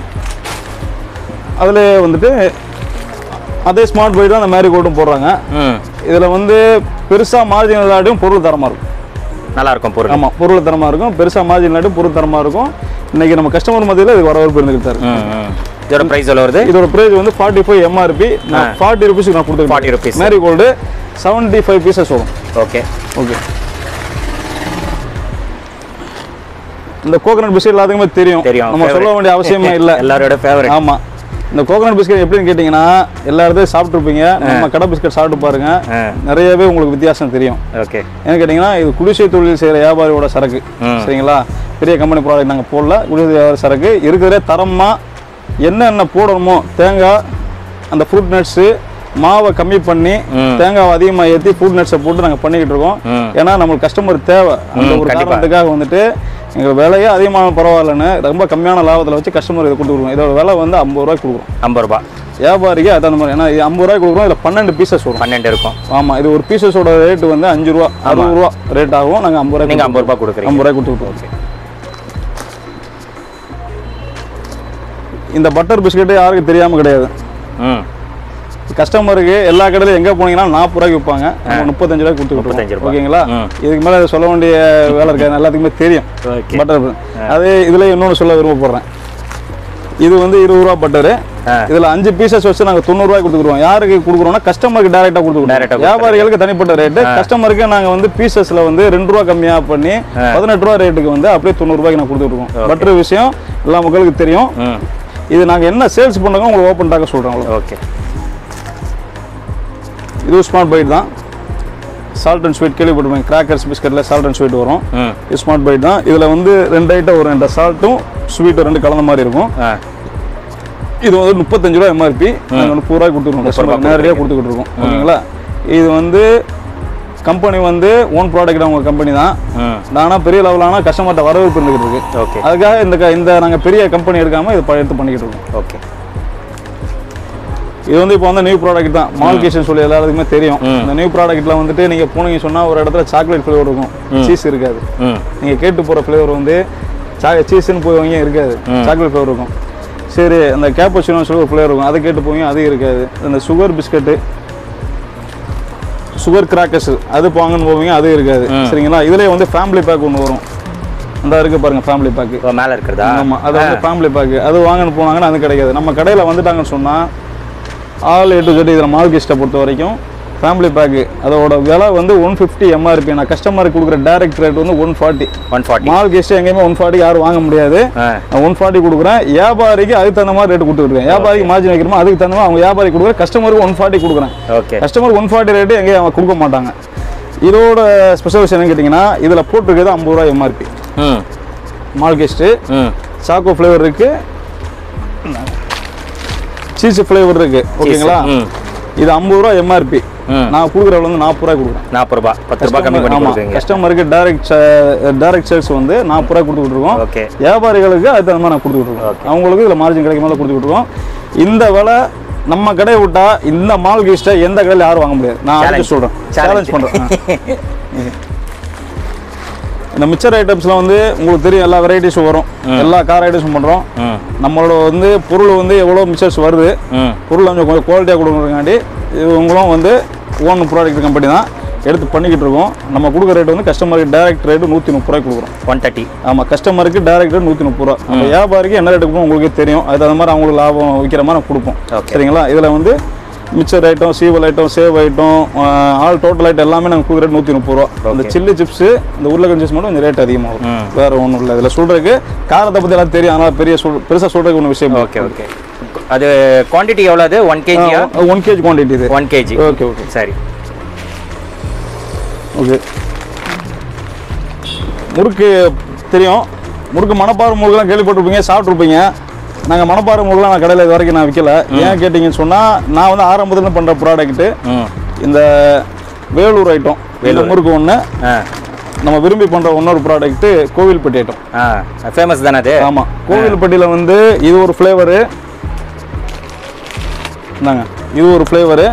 அதில் வந்துட்டு அதே ஸ்மார்ட் பைட் தான் அந்த மேரி கோல்டும் போடுறாங்க இதில் வந்து பெருசாக மார்ஜின் இல்லாட்டியும் பொருள் தரமாக இருக்கும் நல்லா இருக்கும் பொருள் ஆமாம் பொருள் தரமாக இருக்கும் பெருசாக மார்ஜின் இல்லாட்டியும் பொருள் தரமாக இருக்கும் இன்னைக்கு நம்ம கஸ்டமர் மத்தியில் இதுக்கு வரவேற்பு இருந்துகிட்டு இருக்கு இதோட ப்ரைஸ் எவ்வளோ வருது இதோட ப்ரைஸ் வந்து ஃபார்ட்டி ஃபைவ் எம்ஆர்பி நான் ஃபார்ட்டி ருபீஸ்க்கு நான் கொடுத்துருக்கேன் forty rupees Marie Gold seventy five pieces வரும் ஓகே ஓகே இந்த கோகனட் பிஸ்கட் எல்லாத்துக்குமே தெரியும் தெரியும் நம்ம சொல்ல வேண்டிய அவசியமே இல்லை எல்லாரோட ஃபேவரட் ஆமாம் இந்த கோகனட் பிஸ்கட் எப்படின்னு கேட்டிங்கன்னா எல்லா இடத்தையும் சாப்பிட்ருப்பீங்க நம்ம கடை பிஸ்கட் சாப்பிட்டு பாருங்க நிறையவே உங்களுக்கு வித்தியாசம் தெரியும் ஓகே ஏன்னு கேட்டிங்கன்னா இது குடிசை தொழில் செய்கிற வியாபாரியோட சரக்கு சரிங்களா பெரிய கம்பெனி ப்ராடக்ட் நாங்கள் போடல குடிசை வியாபார சரக்கு இருக்கிறதே தரமாக என்னென்ன போடணுமோ தேங்காய் அந்த ஃப்ரூட் நட்ஸு மாவை கம்மி பண்ணி தேங்காவை அதிகமாக ஏற்றி ஃப்ரூட் நட்ஸை போட்டு நாங்கள் பண்ணிக்கிட்டு இருக்கோம் ஏன்னா நம்மளுக்கு கஸ்டமர் தேவை அந்த ஒரு காரணத்துக்காக வந்துட்டு எங்கள் விலையே அதிகமான பரவாயில்லன்னு ரொம்ப கம்மியான லாபத்தில் வச்சு கஸ்டமர் இதை கொடுத்துருவோம் இதோட விலை வந்து ஐம்பது ரூபாய்க்கு கொடுக்குறோம் ஐம்பது ரூபா வியாபாரிக்கு அது அந்த மாதிரி ஏன்னா இது ஐம்பது ரூபாய்க்கு கொடுக்குறோம் இதில் பன்னெண்டு பீசஸ் வரும் பன்னெண்டு இருக்கும் ஆமாம் இது ஒரு பீசஸோட ரேட்டு வந்து அஞ்சு ரூபா அறுபது ரூபா ரேட் ஆகும் நாங்கள் ஐம்பது ரூபாய் நீங்கள் ஐம்பது ரூபா கொடுக்குறீங்க ஐம்பது ரூபாய் கொடுத்துருக்கோம் ஓகே இந்த பட்டர் பிஸ்கெட்டு யாருக்கும் தெரியாமல் கிடையாது ம் கஸ்டமருக்கு எல்லா கடையிலும் எங்கே போனீங்கன்னா நாற்பது ரூபாய்க்கு விற்பாங்க நம்ம முப்பத்தஞ்சு ரூபாய் கொடுத்துருக்கோம் ஓகேங்களா இதுக்கு மேலே சொல்ல வேண்டிய வேலை இருக்காது எல்லாத்துக்குமே தெரியும் பட்டர் அதே இதில் இன்னொன்று சொல்ல விரும்பப்படுறேன் இது வந்து இருபது ரூபா பட்டரு இதில் அஞ்சு பீசஸ் வச்சு நாங்கள் தொண்ணூறுரூவாய்க்கு கொடுத்துருவோம் யாருக்கு கொடுக்குறோம்னா கஸ்டமருக்கு டேரெக்டாக கொடுத்துருவோம் வியாபாரிகளுக்கு தனிப்பட்ட ரேட்டு கஸ்டமருக்கு நாங்கள் வந்து பீசஸில் வந்து ரெண்டு ரூபா கம்மியாக பண்ணி பதினெட்டு ரூபா ரேட்டுக்கு வந்து அப்படியே தொண்ணூறுரூவாய்க்கு நான் கொடுத்துருக்கோம் பட்டர் விஷயம் எல்லா மக்களுக்கு தெரியும் இது நாங்கள் என்ன சேல்ஸ் பண்ணுறோம் உங்களுக்கு ஓப்பன் டாக்க சொல்கிறோம் ஓகே இது ஸ்மார்ட் பைட் தான் சால்ட் அண்ட் ஸ்வீட் கேள்விப்பட்டிருப்பேன் கிராக்கர்ஸ் பிஸ்கட்டில் சால்ட் அண்ட் ஸ்வீட் வரும் இது ஸ்மார்ட் பைட் தான் இதில் வந்து ரெண்டு ஐட்டம் வரும் இந்த சால்ட்டும் ஸ்வீட்டும் ரெண்டு கலந்த மாதிரி இருக்கும் இது வந்து முப்பத்தஞ்சு ரூபா எம்ஆர்பி நாங்கள் முப்பது ரூபாய் கொடுத்துருக்கோம் நேரடியாக கொடுத்துக்கிட்டு இருக்கோம் ஓகேங்களா இது வந்து கம்பெனி வந்து ஓன் ப்ராடக்ட் அவங்க கம்பெனி தான் ஆனால் பெரிய லெவலான கஸ்டமர்கிட்ட வரவேற்பு இருந்துகிட்டு இருக்கு ஓகே அதுக்காக இந்த இந்த நாங்கள் பெரிய கம்பெனி எடுக்காமல் இது எடுத்து பண்ணிக்கிட்டு இருக்கோம் ஓகே இது வந்து இப்போ வந்து நியூ ப்ராடக்ட் தான் மால்கேஷன் சொல்லி எல்லாருக்குமே தெரியும் இந்த நியூ ப்ராடக்ட்ல வந்துட்டு நீங்க போனீங்க சொன்னா ஒரு இடத்துல சாக்லேட் ஃப்ளேவர் இருக்கும் சீஸ் இருக்காது நீங்க கேட்டு போற ஃப்ளேவர் வந்து சீஸ்ன்னு போய் வாங்கி இருக்காது சாக்லேட் ஃப்ளேவர் இருக்கும் சரி அந்த கேப்பச்சினோ சொல்லி ஒரு ஃப்ளேவர் இருக்கும் அதை கேட்டு போய் அது இருக்காது அந்த சுகர் பிஸ்கட்டு சுகர் கிராக்கர்ஸ் அது வாங்கன்னு போவீங்க அது இருக்காது சரிங்களா இதுலேயே வந்து ஃபேமிலி பேக் ஒன்று வரும் அந்த இருக்கு பாருங்க ஃபேமிலி பேக் மேலே இருக்கிறதா ஆமாம் அது வந்து ஃபேமிலி பேக் அது வாங்கன்னு போனாங்கன்னா அது கிடைக்காது நம்ம கடையில் வந்துட்டாங்கன்னு சொன்னால் ஆல் ஏ டு ஜெட் இதில் மால்கிஸ்ட்டை பொறுத்த வரைக்கும் ஃபேமிலி பேக்கு அதோட விலை வந்து ஒன் ஃபிஃப்டி எம்ஆர்பி நான் கஸ்டமருக்கு கொடுக்குற டேரக்ட் ரேட் வந்து one forty one forty Malkist எங்கேயுமே ஒன் ஃபார்ட்டி யாரும் வாங்க முடியாது நான் ஒன் ஃபார்ட்டி கொடுக்குறேன் வியாபாரிக்கு அதுக்கு தகுந்த மாதிரி ரேட்டு கொடுத்துருக்கேன் வியாபாரிக்கு மார்ஜின் வைக்கிறோமோ அதுக்கு தகுந்த மாதிரி அவங்க வியாபாரி கொடுக்குறேன் கஸ்டமருக்கு ஒன் ஃபார்ட்டி கொடுக்குறேன் ஓகே கஸ்டமருக்கு ஒன் ஃபார்ட்டி ரேட்டு எங்கேயும் அவங்க கொடுக்க மாட்டாங்க இதோட ஸ்பெஷல் விஷயம் என்னன்னு கேட்டிங்கன்னா இதில் போட்டிருக்கிறது ஐம்பது ரூபா எம்ஆர்பி மால்கிஸ்ட்டு சாக்கோ ஃப்ளேவர் இருக்குது சீஸ் ஃப்ளேவர் இருக்கு ஓகேங்களா இது ஐம்பது ரூபா எம்ஆர்பி நான் கொடுக்குற வந்து நாற்பது ரூபாய் கொடுக்குறேன் நாற்பது ரூபாய் பத்து ரூபாய் கம்மி பண்ணி கொடுக்குறீங்க கஸ்டமருக்கு டைரக்ட் டைரக்ட் சேல்ஸ் வந்து நாற்பது ரூபாய் கொடுத்துட்டு இருக்கோம் ஓகே வியாபாரிகளுக்கு அது தகுந்த மாதிரி நான் கொடுத்துட்டு இருக்கோம் அவங்களுக்கு இதில் மார்ஜின் கிடைக்கும் போது கொடுத்துட்டு இருக்கோம் இந்த விலை நம்ம கடையை விட்டா இந்த மால் கீஸ்ட்டை எந்த கடையில் யாரும் வாங்க முடியாது நான் சொல்கிறேன் சேலஞ்ச் பண்ணுறேன் இந்த மிச்சர் ஐட்டம்ஸ்லாம் வந்து உங்களுக்கு தெரியும் எல்லா வெரைட்டிஸும் வரும் எல்லா கார் ஐட்டம்ஸும் பண்ணுறோம் நம்மளோட வந்து பொருள் வந்து எவ்வளோ மிச்சர்ஸ் வருது பொருள் கொஞ்சம் கொஞ்சம் குவாலிட்டியாக கொடுக்குறதுக்காண்டி இவங்களும் வந்து ஓன் ப்ராடக்ட் கம்பெனி தான் எடுத்து பண்ணிக்கிட்டு இருக்கோம் நம்ம கொடுக்குற ரேட் வந்து கஸ்டமருக்கு டேரக்ட் ரேட்டு நூற்றி முப்பது ரூபாய் கொடுக்குறோம் ஒன் தேர்ட்டி ஆமாம் கஸ்டமருக்கு டேரக்ட் ரேட் நூற்றி முப்பது ரூபா நம்ம வியாபாரிக்கு என்ன ரேட்டு கொடுப்போம் உங்களுக்கு தெரியும் அது அந்த மாதிரி அவங்களுக்கு லாபம் விற்கிற மாதிரி கொடுப்போம் சரிங்களா இதில் வந்து மிச்சர் ஐட்டம் சீவல் ஐட்டம் சேவ் ஐட்டம் ஆல் டோட்டல் ஐட்டம் எல்லாமே நாங்கள் கொடுக்குற ரேட் நூற்றி முப்பது ரூபா இந்த சில்லி சிப்ஸு இந்த உருளைக்கிழங்கு சிப்ஸ் மட்டும் கொஞ்சம் ரேட் அதிகமாகும் வேறு ஒன்றும் இல்லை இதில் சொல்கிறதுக்கு காரத்தை பற்றி எல்லாம் தெரியும் அதனால் பெரிய சொல் பெருசாக சொல்கிறதுக்கு ஒன்று விஷயம் ஓகே ஓகே அது குவான்டிட்டி எவ்வளோ அது ஒன் கேஜியா ஒன் கேஜி குவான்டிட்டி இது ஒன் கேஜி ஓகே ஓகே சரி ஓகே முறுக்கு தெரியும். முறுக்கு மணப்பாறை முறுக்குலாம் கேள்விப்பட்டிருப்பீங்க, சாப்பிட்ருப்பீங்க. நாங்கள் மணப்பாறை முறுக்குலாம் நான் கடையில் இது வரைக்கும் நான் விற்கல. ஏன் கேட்டிங்கன்னு சொன்னால், நான் வந்து ஆரம்பத்தில் பண்ணுற ப்ராடக்ட்டு இந்த வேலூர் ஐட்டம், வேலூர் முறுக்கு ஒன்று, நம்ம விரும்பி பண்ணுற இன்னொரு ப்ராடக்ட்டு கோவில்பட்டி ஐட்டம். ஃபேமஸ் தானே அது? ஆமாம். கோவில்பட்டியில் வந்து இது ஒரு ஃப்ளேவரு, இந்தாங்க இது ஒரு ஃப்ளேவரு.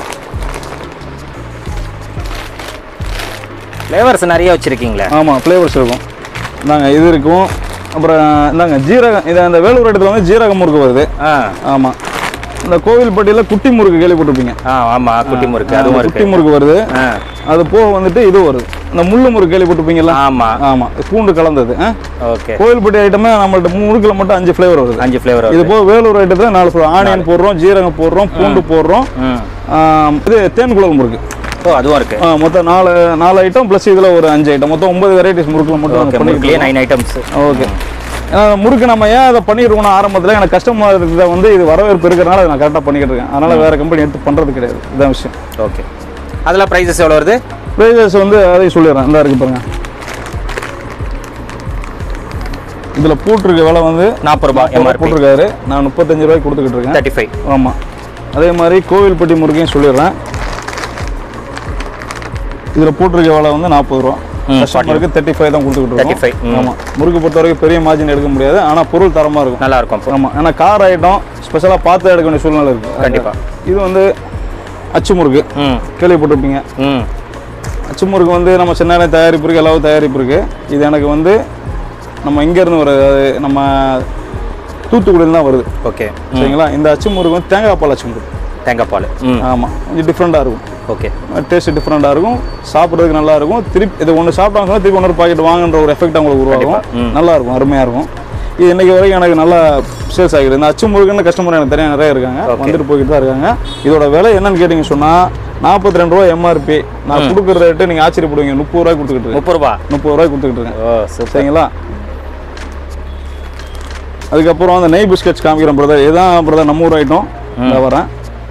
ஃப்ளேவர்ஸ் நிறைய வச்சுருக்கீங்களே? ஆமாம், ஃப்ளேவர்ஸ் இருக்கும். இந்தாங்க இது இருக்கும். அப்புறம் இந்தாங்க ஜீரகம், இது அந்த வேலூர் இடத்துல வந்து ஜீரக முறுக்கு வருது. ஆமாம். இந்த கோவில்பட்டியில் குட்டி முறுக்கு கேள்விப்பட்டிருப்பீங்க. ஆமாம், குட்டி முறுக்கு, அது குட்டி முறுக்கு வருது. அது போக வந்துட்டு இது வருது, இந்த முள்ளு முறுக்கு கேள்விப்பட்டிருப்பீங்களா? ஆமாம் ஆமாம், பூண்டு கலந்தது. ஓகே. கோவில்பட்டி ஐட்டமே நம்மள்ட்ட முறுக்கில் மட்டும் அஞ்சு ஃப்ளேவர் வருது. அஞ்சு ஃப்ளேவர். இது போக வேலூர் ஐட்டத்தில் நாலு ஃப்ளேவர். ஆனியன் போடுறோம், ஜீரகம் போடுறோம், பூண்டு போடுறோம். இது தேன் குழம்பு முறுக்கு. ஓ, அதுவும் இருக்கு. மொத்தம் நாலு நாலு ஐட்டம் ப்ளஸ் இதில் ஒரு அஞ்சு ஐட்டம், மொத்தம் ஒன்பது வெரைட்டிஸ் முறுக்கில் மட்டும் பண்ணிக்கலாம். Nine items. ஓகே. முறுக்கு நம்ம ஏன் அதை பண்ணிடுவோம்னா, ஆரம்பத்தில் எனக்கு கஸ்டமர் இதை வந்து இது வரவேற்பு இருக்கிறனால அதை நான் கரெக்டாக பண்ணிக்கிட்டு இருக்கேன். அதனால் வேறு கம்பெனி எடுத்து பண்ணுறது கிடையாது. இதுதான் விஷயம். ஓகே. அதில் ப்ரைஸஸ் எவ்வளோ வருது? ப்ரைஸஸ் வந்து அதையும் சொல்லிடுறேன். இந்த இருக்குது பாருங்க, இதில் போட்டிருக்க விலை வந்து நாற்பது ரூபாய் எம்ஆர் போட்டிருக்காரு. நான் முப்பத்தஞ்சு ரூபாய்க்கு கொடுத்துக்கிட்டு இருக்கேன். Thirty five. ஆமாம். அதே மாதிரி கோவில்பட்டி முறுக்கையும் சொல்லிடுறேன். இதில் போட்டிருக்க விலை வந்து நாற்பது ரூபா. கஸ்டமருக்கு தேர்ட்டி ஃபைவ் தான் கொடுத்துக்கிட்டு இருக்கோம். ஆமாம். முறுக்கு பொறுத்த வரைக்கும் பெரிய மார்ஜின் எடுக்க முடியாது, ஆனால் பொருள் தரமாக இருக்கும், நல்லா இருக்கும். ஆமாம். ஏன்னா கார் ஐட்டம் ஸ்பெஷலாக பார்த்து எடுக்க வேண்டிய சூழ்நிலை இருக்குது. கண்டிப்பாக. இது வந்து அச்சு முறுக்கு கேள்விப்பட்டிருப்பீங்க. அச்சு முறுக்கு வந்து நம்ம சென்னையில தயாரிப்பு இருக்குது, எல்லாவும் தயாரிப்பு இருக்குது. இது எனக்கு வந்து நம்ம இங்கேருந்து ஒரு நம்ம தூத்துக்குடியில் தான் வருது. ஓகே, சரிங்களா. இந்த அச்சு முறுக்கு வந்து தேங்காய் பால் அச்சு முறுக்கு. தேங்காய் பால். ஆமாம், கொஞ்சம் டிஃப்ரெண்ட்டாக இருக்கும். ஓகே. டேஸ்ட் டிஃப்ரெண்ட்டாக இருக்கும், சாப்பிட்றதுக்கு நல்லா இருக்கும். திருப்பி இது ஒன்று சாப்பிட்டாங்கன்னா திருப்பி ஒன்று பாக்கெட் வாங்குன்ற ஒரு எஃபெக்ட் அவங்களுக்கு உருவாகும். நல்லா இருக்கும், அருமையாக இருக்கும். இது இன்றைக்கி வரைக்கும் எனக்கு நல்லா சேல்ஸ் ஆகிடுது. இந்த அச்சு முறுக்குன்னு கஸ்டமர் எனக்கு தெரியும், நிறைய இருக்காங்க, வந்துட்டு போய்கிட்டு தான் இருக்காங்க. இதோட விலை என்னன்னு கேட்டிங்க சொன்னால் நாற்பத்தி ரெண்டு ரூபா எம்ஆர்பி. நான் கொடுக்குற ரேட்டு நீங்கள் ஆச்சரியப்படுவீங்க, முப்பது ரூபாய் கொடுத்துக்கிட்டு முப்பது ரூபா முப்பது ரூபாய் கொடுத்துக்கிட்டு இருக்கேன். சரிங்களா. அதுக்கப்புறம் அந்த நெய் பிஸ்கெட்ஸ் காமிக்கிறேன் பிரதர். இதுதான் பிரதர் நம்ம ஊர் ஐட்டம். வரேன்,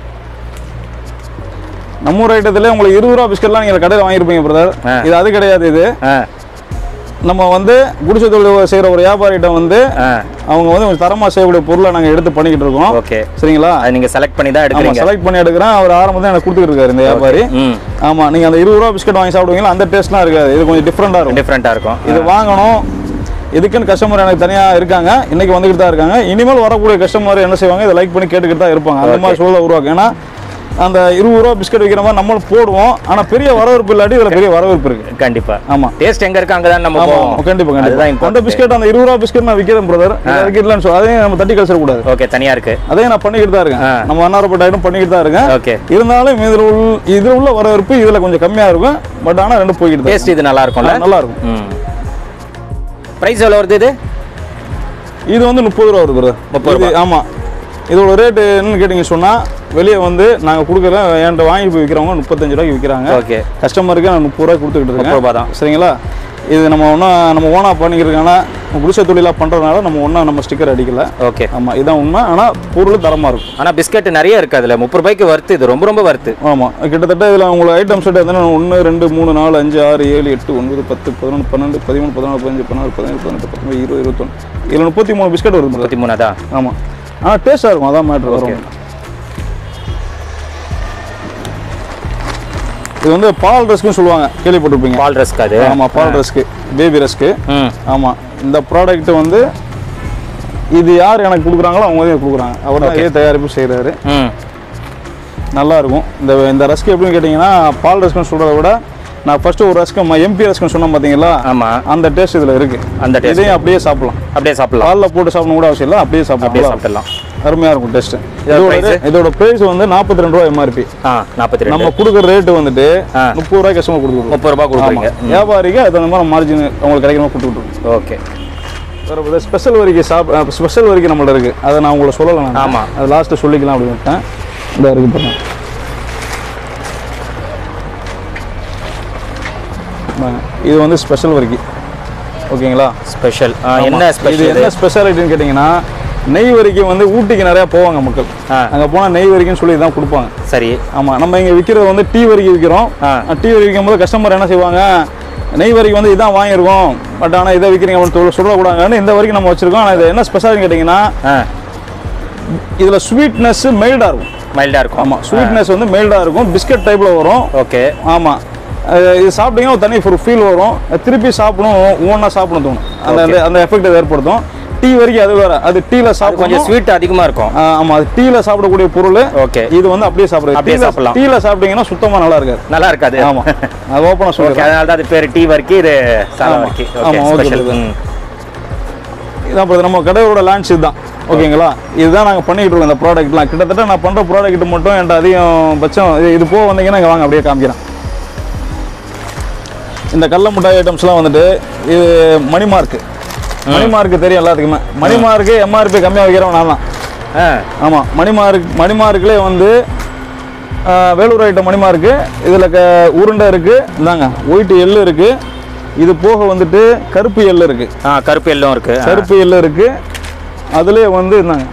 நம்ம ஊர் ஐட்டத்துல உங்களுக்கு இருபது ரூபா பிஸ்கெட்லாம் நீங்கள் கடையில் வாங்கியிருப்பீங்க பிரதர். இது அது கிடையாது. இது நம்ம வந்து குடிசை தொழில் செய்கிற ஒரு வியாபாரிகிட்ட வந்து அவங்க வந்து கொஞ்சம் தரமாக செய்யக்கூடிய பொருளை நாங்கள் எடுத்து பண்ணிக்கிட்டு இருக்கோம். ஓகே, சரிங்களா. அது நீங்கள் செலக்ட் பண்ணி தான் எடுக்கிறீங்க. செலக்ட் பண்ணி எடுக்கிறேன். அவர் ஆரம்பத்தில் எனக்கு கொடுத்துட்டு இருக்காரு இந்த வியாபாரி. ஆமாம், நீங்கள் அந்த இருபது ரூபா பிஸ்கெட் வாங்கி சாப்பிடுவீங்களா, அந்த டேஸ்ட்லாம் இருக்காது. இது கொஞ்சம் டிஃப்ரெண்ட்டாக இருக்கும். டிஃப்ரெண்ட்டாக இருக்கும். இது வாங்கணும். இதுக்குன்னு கஸ்டமர் எனக்கு தனியாக இருக்காங்க, இன்னைக்கு வந்துக்கிட்டு தான் இருக்காங்க. இனிமேல் வரக்கூடிய கஸ்டமர் என்ன செய்வாங்க, இதை லைக் பண்ணி கேட்டுக்கிட்டு தான் இருப்பாங்க. அந்த மாதிரி சூழலை உருவாக்கும். ஏன்னா அந்த இருபது ரூபா பிஸ்கெட் விற்கிற மாதிரி நம்மளும் போடுவோம், ஆனால் பெரிய வரவேற்பு இல்லாட்டி இதில் பெரிய வரவேற்பு இருக்கு. கண்டிப்பா. ஆமாம், டேஸ்ட் எங்கே இருக்கு அங்கே தான் நம்ம போவோம். கண்டிப்பாக கண்டிப்பாக. அந்த பிஸ்கெட் அந்த இருபது ரூபா பிஸ்கெட் நான் விற்கிறேன் பிரதர், விற்கலன்னு சொல்லி அதையும் நம்ம தட்டி கழிச்சிடக்கூடாது. ஓகே, தனியாக இருக்கு. அதையும் நான் பண்ணிக்கிட்டு தான் இருக்கேன். நம்ம அன்னாரப்பட்ட ஐட்டம் பண்ணிக்கிட்டு தான் இருக்கேன். ஓகே. இருந்தாலும் இதில் உள்ள இதில் உள்ள வரவேற்பு இதில் கொஞ்சம் கம்மியாக இருக்கும். பட் ஆனால் ரெண்டும் போய்கிட்டு டேஸ்ட் இது நல்லா இருக்கும். நல்லா இருக்கும். ப்ரைஸ் எவ்வளோ வருது? இது இது வந்து முப்பது ரூபா வருது பிரதர். முப்பது ரூபா. ஆமாம். இதோட ரேட்டு என்னன்னு கேட்டிங்க சொன்னால், வெளியே வந்து நாங்கள் கொடுக்குற என்கிட்ட வாங்கி போய் விற்கிறவங்க முப்பத்தஞ்சு ரூபாய்க்கு விற்கிறாங்க. ஓகே. கஸ்டமருக்கு நான் முப்பது ரூபாய் கொடுத்துக்கிட்டு இருக்கேன். முப்பது ரூபா தான். சரிங்களா. இது நம்ம ஒன்றா நம்ம ஓனாக பண்ணிக்கிறதுனால, குடிசை தொழிலாக பண்ணுறதுனால நம்ம ஒன்றா நம்ம ஸ்டிக்கர் அடிக்கல. ஓகே. ஆமாம், இதுதான் உண்மை. ஆனால் பொருள் தரமாக இருக்கும். ஆனால் பிஸ்கெட் நிறைய இருக்குது அதில். முப்பது ரூபாய்க்கு வருது. இது ரொம்ப ரொம்ப வருது. ஆமாம், கிட்டத்தட்ட இதில் உங்களுக்கு ஐட்டம் செட் எத்தனை, ஒன்று ரெண்டு மூணு நாலு அஞ்சு ஆறு ஏழு எட்டு ஒன்பது பத்து பதினொன்று பன்னெண்டு பதிமூணு பதினாலு பதினஞ்சு பதினாறு பதினேழு பதினெட்டு பத்தொன்பது இருபது இருபத்தொன்று இதில் முப்பத்தி மூணு பிஸ்கெட் வருது. முப்பத்தி மூணு தான். ஆமாம், ஆனால் டேஸ்ட்டாக இருக்கும். அதான் மேட்ரு வரும். இது வந்து பால் ரஸ்க்குன்னு சொல்லுவாங்க, கேள்விப்பட்டிருப்பீங்க. பால் ரஸ்க் அது. ஆமாம், பால் ரஸ்க்கு, பேபி ரஸ்க்கு. ஆமாம், இந்த ப்ராடக்ட் வந்து இது யார் எனக்கு கொடுக்குறாங்களோ அவங்க தான் கொடுக்குறாங்க. அவர் தான் இதே தயாரிப்பு செய்கிறாரு. நல்லா இருக்கும். இந்த இந்த ரஸ்க் எப்படின்னு கேட்டிங்கன்னா, பால் ரஸ்க்குன்னு சொல்கிறத விட நான் ஃபர்ஸ்ட் ஒரு ரஸ்க்கு எம்பி ரஸ்க்குன்னு சொன்னோம் பார்த்தீங்களா. ஆமாம், அந்த டேஸ்ட் இதில் இருக்குது. அந்த இதையும் அப்படியே சாப்பிடலாம். அப்படியே சாப்பிடலாம். பாலில் போட்டு சாப்பிடணும் கூட அவசியம் இல்லை, அப்படியே சாப்பிடலாம். அப்படியே சாப்பிடலாம். அருமையாக இருக்கும் டேஸ்ட். இதோட பிரைஸ் வந்து நாற்பத்தி ரெண்டு ரூபா எம்ஆர்பி. நாற்பத்தி ரெண்டு. நம்ம கொடுக்குற ரேட்டு வந்துட்டு முப்பது ரூபாய் கஸ்டமர் கொடுக்குறோம். முப்பது ரூபாய் கொடுக்குறீங்க. வியாபாரிக்கு அது அந்த மாதிரி மார்ஜின் அவங்களுக்கு கிடைக்கிற மாதிரி கொடுத்துக்கிட்டு. ஓகே. வேறு ஸ்பெஷல் வரிக்கு சாப் ஸ்பெஷல் வரிக்கு நம்மள்ட்ட இருக்குது. அதை நான் உங்களை சொல்லலாம். ஆமாம், அது லாஸ்ட்டு சொல்லிக்கலாம் அப்படின்னு விட்டேன். இந்த இருக்குது பாருங்க. இது வந்து ஸ்பெஷல் வரிக்கு. ஓகேங்களா. ஸ்பெஷல் என்ன ஸ்பெஷல்? என்ன ஸ்பெஷாலிட்டின்னு கேட்டிங்கன்னா, நெய் வரைக்கும் வந்து ஊட்டிக்கு நிறையா போவாங்க மக்கள். அங்கே போனால் நெய் வரைக்கும்னு சொல்லி தான் கொடுப்பாங்க. சரி. ஆமாம், நம்ம இங்கே விற்கிறது வந்து டீ வரைக்கும் விற்கிறோம். டீ வரைக்கும் விற்கும் போது கஸ்டமர் என்ன செய்வாங்க, நெய் வரைக்கும் வந்து இதான் வாங்கியிருக்கோம் பட் ஆனால் இதை விற்கிறீங்க அப்படின்னு சொல்லக்கூடாதுன்னு இந்த வரைக்கும் நம்ம வச்சுருக்கோம். ஆனால் இது என்ன ஸ்பெஷல்னு கேட்டிங்கன்னா இதில் ஸ்வீட்னஸ் மெயில்டாக இருக்கும். மைல்டாக இருக்கும். ஆமாம், ஸ்வீட்னஸ் வந்து மெயில்டாக இருக்கும். பிஸ்கட் டைப்பில் வரும். ஓகே. ஆமாம், இது சாப்பிட்டீங்கன்னா ஒரு தனி ஒரு ஃபீல் வரும். திருப்பி சாப்பிடணும், ஒவ்வொன்றா சாப்பிடணும் தோணும். அந்த அந்த எஃபெக்ட் ஏற்படுத்தும். டீ வரைக்கும் அது வேற. அது டீல சாப்பிட கொஞ்சம் ஸ்வீட் அதிகமாக இருக்கும். ஆமாம், அது டீல சாப்பிடக்கூடிய பொருள். ஓகே. இது வந்து அப்படியே சாப்பிடுறது. அப்படியே சாப்பிடலாம். டீல சாப்பிட்டீங்கன்னா சுத்தமாக நல்லா இருக்காது. நல்லா இருக்காது. ஆமாம், அது ஓப்பனாக சொல்லுங்கள். அதனால தான் அது பேர் டீ வர்க்கி, இது சாதா வர்க்கி. ஆமாம், ஓகே. இதான் இப்போ நம்ம கடையோட லான்ச் இதுதான். ஓகேங்களா, இதுதான் நாங்கள் பண்ணிக்கிட்டு இருக்கோம். இந்த ப்ராடக்ட்லாம் கிட்டத்தட்ட நான் பண்ணுற ப்ராடக்ட் மட்டும் என்கிட்ட அதிகபட்சம் இது போக வந்தீங்கன்னா இங்கே வாங்க அப்படியே காமிக்கிறேன். இந்த கடல மிட்டாய் ஐட்டம்ஸ்லாம் வந்துட்டு இது மணிமார்க்கு. மணிமார்க்கு தெரியும் எல்லாத்துக்குமே. மணிமார்க்கு எம்ஆர்பி கம்மியாக வைக்கிறவன் நான் தான். ஆமாம், மணிமார்க் மணிமார்க்கிலே வந்து வேலூர் ஐட்டம் மணிமார்க்கு. இதில் க உருண்டை இருக்குது, இந்தாங்க ஒயிட் எள்ளு இருக்குது. இது போக வந்துட்டு கருப்பு எள்ளு இருக்குது. ஆ, கருப்பு எள்ளும் இருக்குது. கருப்பு எள்ளு இருக்குது. அதுலேயே வந்து இந்தாங்க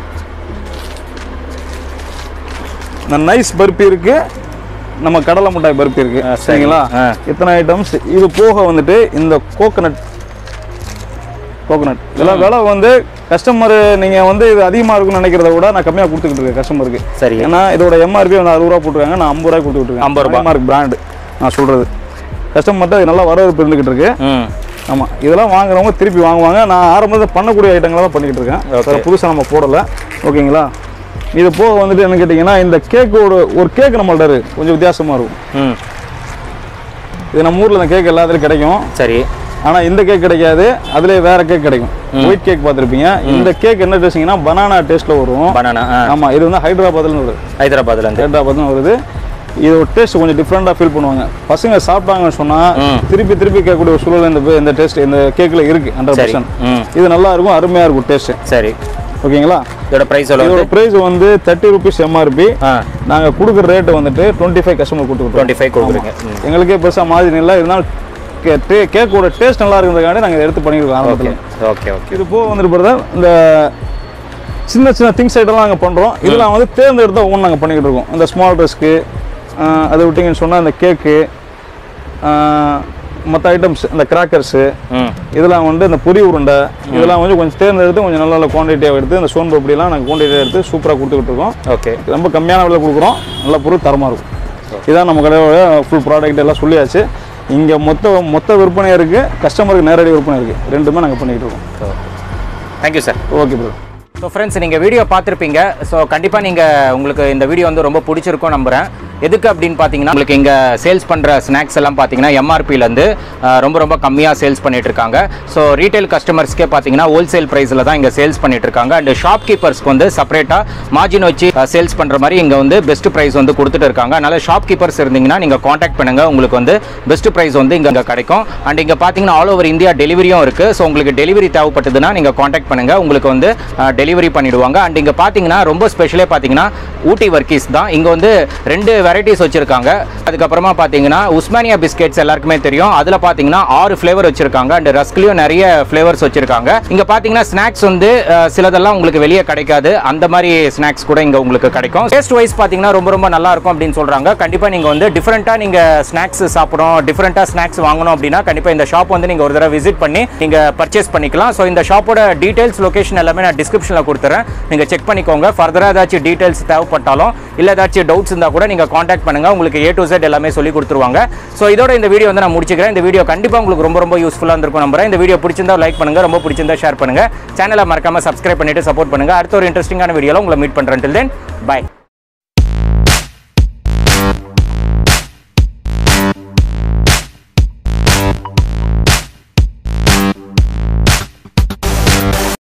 இந்த நைஸ் பருப்பி இருக்குது, நம்ம கடலை மிட்டாய் பருப்பி இருக்குது. சரிங்களா, இத்தனை ஐட்டம்ஸ். இது போக வந்துட்டு இந்த கோகனட் கோகனட் இதெல்லாம் விலை வந்து கஸ்டமர் நீங்கள் வந்து இது அதிகமாக இருக்குன்னு நினைக்கிறத விட நான் கம்மியாக கொடுத்துக்கிட்டு இருக்கேன் கஸ்டமருக்கு. சரி, ஏன்னா இதோட எம்ஆர்பி வந்து அறுபது ரூபா போட்டுருக்காங்க, நான் ஐம்பது ரூபாய் கொடுத்துக்கிட்டு இருக்கேன். ஐம்பது ரூபாய் மார்க் பிராண்டு நான் சொல்கிறது. கஸ்டமர்கிட்ட இது நல்லா வரவேற்பு இருந்துக்கிட்டு இருக்கு. ஆமாம், இதெல்லாம் வாங்குறவங்க திருப்பி வாங்குவாங்க. நான் ஆரம்பத்தில் பண்ணக்கூடிய ஐட்டங்களை தான் பண்ணிக்கிட்டு இருக்கேன். புதுசாக நம்ம போடலை. ஓகேங்களா, இது போக வந்துட்டு என்ன கேட்டிங்கன்னா இந்த கேக்கோட ஒரு கேக் நம்மள்ட்ட இருக்குது, கொஞ்சம் வித்தியாசமாக இருக்கும். இது நம்ம ஊரில் இந்த கேக் எல்லாத்துலையும் கிடைக்கும். சரி, ஆனால் இந்த கேக் கிடைக்காது, அதுலேயே வேறு கேக் கிடைக்கும். ஒயிட் கேக் பார்த்துருப்பீங்க. இந்த கேக் என்ன டேஸ்டிங்கன்னா பனானா டேஸ்ட்டில் வரும். பனானா. ஆமாம், இது வந்து ஹைதராபாத்லேருந்து வருது. ஹைதராபாத்லேருந்து ஹைதராபாத்லேருந்து வருது. இதோட டேஸ்ட் கொஞ்சம் டிஃப்ரெண்டாக ஃபீல் பண்ணுவாங்க. பசங்க சாப்பிட்டாங்கன்னு சொன்னால் திருப்பி திருப்பி கேட்கக்கூடிய ஒரு சூழல் இந்த இந்த டேஸ்ட் இந்த கேக்கில் இருக்குது. ஹண்ட்ரட் பர்சன்ட் இது நல்லா இருக்கும், அருமையாக இருக்கும் டேஸ்ட்டு. சரி, ஓகேங்களா. இதோட ப்ரைஸ் இதோட ப்ரைஸ் வந்து தேர்ட்டி ருபீஸ் எம்ஆர்பி. நாங்கள் கொடுக்குற ரேட்டு வந்துட்டு டுவெண்ட்டி ஃபைவ் கஸ்டமர் கொடுத்துருக்கோம். டுவெண்ட்டி ஃபைவ் கொடுக்குறீங்க. எங்களுக்கே பெருசாக மாதிரி இல்லை, இருந்தாலும் கேக்கோட டேஸ்ட் நல்லா இருக்கிறதுக்காண்டி நாங்கள் எடுத்து பண்ணியிருக்கோம் ஆரம்பத்தில். Okay okay. இது போக வந்துட்டு பிரதர் இந்த சின்ன சின்ன திங்ஸ் ஐட்டம்லாம் நாங்கள் பண்ணுறோம். இதெல்லாம் வந்து தேர்ந்தெடுத்து ஒவ்வொன்று நாங்கள் பண்ணிக்கிட்டு இருக்கோம். இந்த ஸ்மால் ட்ரெஸ்க்கு அதை விட்டிங்கன்னு சொன்னால் இந்த கேக்கு, மற்ற ஐட்டம்ஸ் இந்த கிராக்கர்ஸு, இதெல்லாம் வந்து இந்த பொரி உருண்டை, இதெல்லாம் வந்து கொஞ்சம் தேர்ந்தெடுத்து கொஞ்சம் நல்ல நல்ல குவான்டிட்டியாக எடுத்து இந்த சோன் பப்படியெல்லாம் நாங்கள் குவான்டிட்டியாக எடுத்து சூப்பராக கொடுத்துக்கிட்டு இருக்கோம். ஓகே, ரொம்ப கம்மியான விலை கொடுக்குறோம், நல்ல பொருள் தரமாக இருக்கும். இதான் நம்ம கடையோட ஃபுல் ப்ராடக்ட் எல்லாம் சொல்லியாச்சு. இங்கே மொத்த மொத்த விற்பனை இருக்குது, கஸ்டமருக்கு நேரடி விற்பனை இருக்குது, ரெண்டுமே நாங்கள் பண்ணிக்கிட்டு இருக்கோம். Thank you sir. Okay bro. So friends, நீங்கள் வீடியோ பார்த்துருப்பீங்க. ஸோ கண்டிப்பாக நீங்கள் உங்களுக்கு இந்த வீடியோ வந்து ரொம்ப பிடிச்சிருக்கும் நம்புகிறேன். எதுக்கு அப்படின்னு பார்த்தீங்கன்னா உங்களுக்கு இங்கே சேல்ஸ் பண்ணுற ஸ்நாக்ஸ் எல்லாம் பார்த்தீங்கன்னா எம்ஆர்பிலேருந்து ரொம்ப ரொம்ப கம்மியாக சேல்ஸ் பண்ணிட்டு இருக்காங்க. ஸோ ரீட்டைல் கஸ்டமர்ஸ்க்கே பார்த்தீங்கன்னா ஹோல்சேல் ப்ரைஸில் தான் இங்கே சேல்ஸ் பண்ணிட்டு இருக்காங்க. அண்ட் ஷாப் கீப்பர்ஸ்க்கு வந்து செப்பரேட்டாக மார்ஜின் வச்சு சேல்ஸ் பண்ணுற மாதிரி இங்கே வந்து பெஸ்ட் ப்ரைஸ் வந்து கொடுத்துட்டு இருக்காங்க. அதனால் ஷாப் கீப்பர்ஸ் இருந்தீங்கன்னா நீங்கள் காண்டாக்ட் பண்ணுங்கள், உங்களுக்கு வந்து பெஸ்ட் ப்ரைஸ் வந்து இங்கே இங்கே கிடைக்கும். அண்ட் இங்கே பார்த்தீங்கன்னா ஆல் ஓவர் இந்தியா டெலிவரியும் இருக்குது. ஸோ உங்களுக்கு டெலிவரி தேவைப்பட்டதுன்னா நீங்கள் காண்டாக்ட் பண்ணுங்கள், உங்களுக்கு வந்து டெலிவரி பண்ணிடுவாங்க. அண்ட் இங்கே பார்த்தீங்கன்னா ரொம்ப ஸ்பெஷலே பார்த்தீங்கன்னா ஊட்டி வர்க்கீஸ் தான். இங்கே வந்து ரெண்டு வெரைட்டிஸ் வச்சிருக்காங்க. அதுக்கப்புறமா பார்த்தீங்கன்னா உஸ்மானியா பிஸ்கெட்ஸ் எல்லாருக்குமே தெரியும், அதில் பார்த்தீங்கன்னா ஆறு ஃப்ளேவர் வச்சிருக்காங்க. அண்ட் ரஸ்க்லையும் நிறைய ஃப்ளேவர்ஸ் வச்சிருக்காங்க. இங்கே பார்த்தீங்கன்னா ஸ்நாக்ஸ் வந்து சிலதெல்லாம் உங்களுக்கு வெளியே கிடைக்காது, அந்த மாதிரி ஸ்நாக்ஸ் கூட இங்கே உங்களுக்கு கிடைக்கும். டேஸ்ட் வைஸ் பார்த்தீங்கன்னா ரொம்ப ரொம்ப நல்லா இருக்கும் அப்படின்னு சொல்கிறாங்க. கண்டிப்பாக நீங்கள் வந்து டிஃப்ரெண்ட்டாக நீங்கள் ஸ்நாக்ஸ் சாப்பிடணும், டிஃப்ரெண்ட்டாக ஸ்நாக்ஸ் வாங்கணும் அப்படின்னா கண்டிப்பாக இந்த ஷாப் வந்து நீங்கள் ஒரு தடவை விசிட் பண்ணி நீங்கள் பர்ச்சேஸ் பண்ணிக்கலாம். ஸோ இந்த ஷாப்போட டீடைல்ஸ் லொகேஷன் எல்லாமே நான் டிஸ்கிரிப்ஷனில் கொடுத்துறேன், நீங்கள் செக் பண்ணிக்கோங்க. ஃபர்தராக ஏதாச்சும் டீடைல்ஸ் தேவைப்பட்டாலும் இல்லை ஏதாச்சும் டவுட்ஸ் இருந்தால் கூட நீங்கள் காண்டாக்ட் பண்ணுங்க, உங்களுக்கு ஏ டு Z எல்லாமே சொல்லி கொடுத்துருவாங்க. ஸோ இதோட இந்த வீடியோ வந்து நான் முடிச்சுக்கிறேன். இந்த வீடியோ கண்டிப்பாக உங்களுக்கு ரொம்ப ரொம்ப யூஸ்ஃபுல்லாக இருந்திருக்கும் நம்புறேன். இந்த வீடியோ பிடிச்சிருந்தா லைக் பண்ணுங்க, ரொம்ப பிடிச்சிருந்தா ஷேர் பண்ணுங்க, சேனலை மறக்காம சப்ஸ்கிரைப் பண்ணிட்டு சப்போர்ட் பண்ணுங்க. அடுத்த ஒரு இன்ட்ரெஸ்டிங்கான வீடியோல உங்களை மீட் பண்றேன். Till then, bye.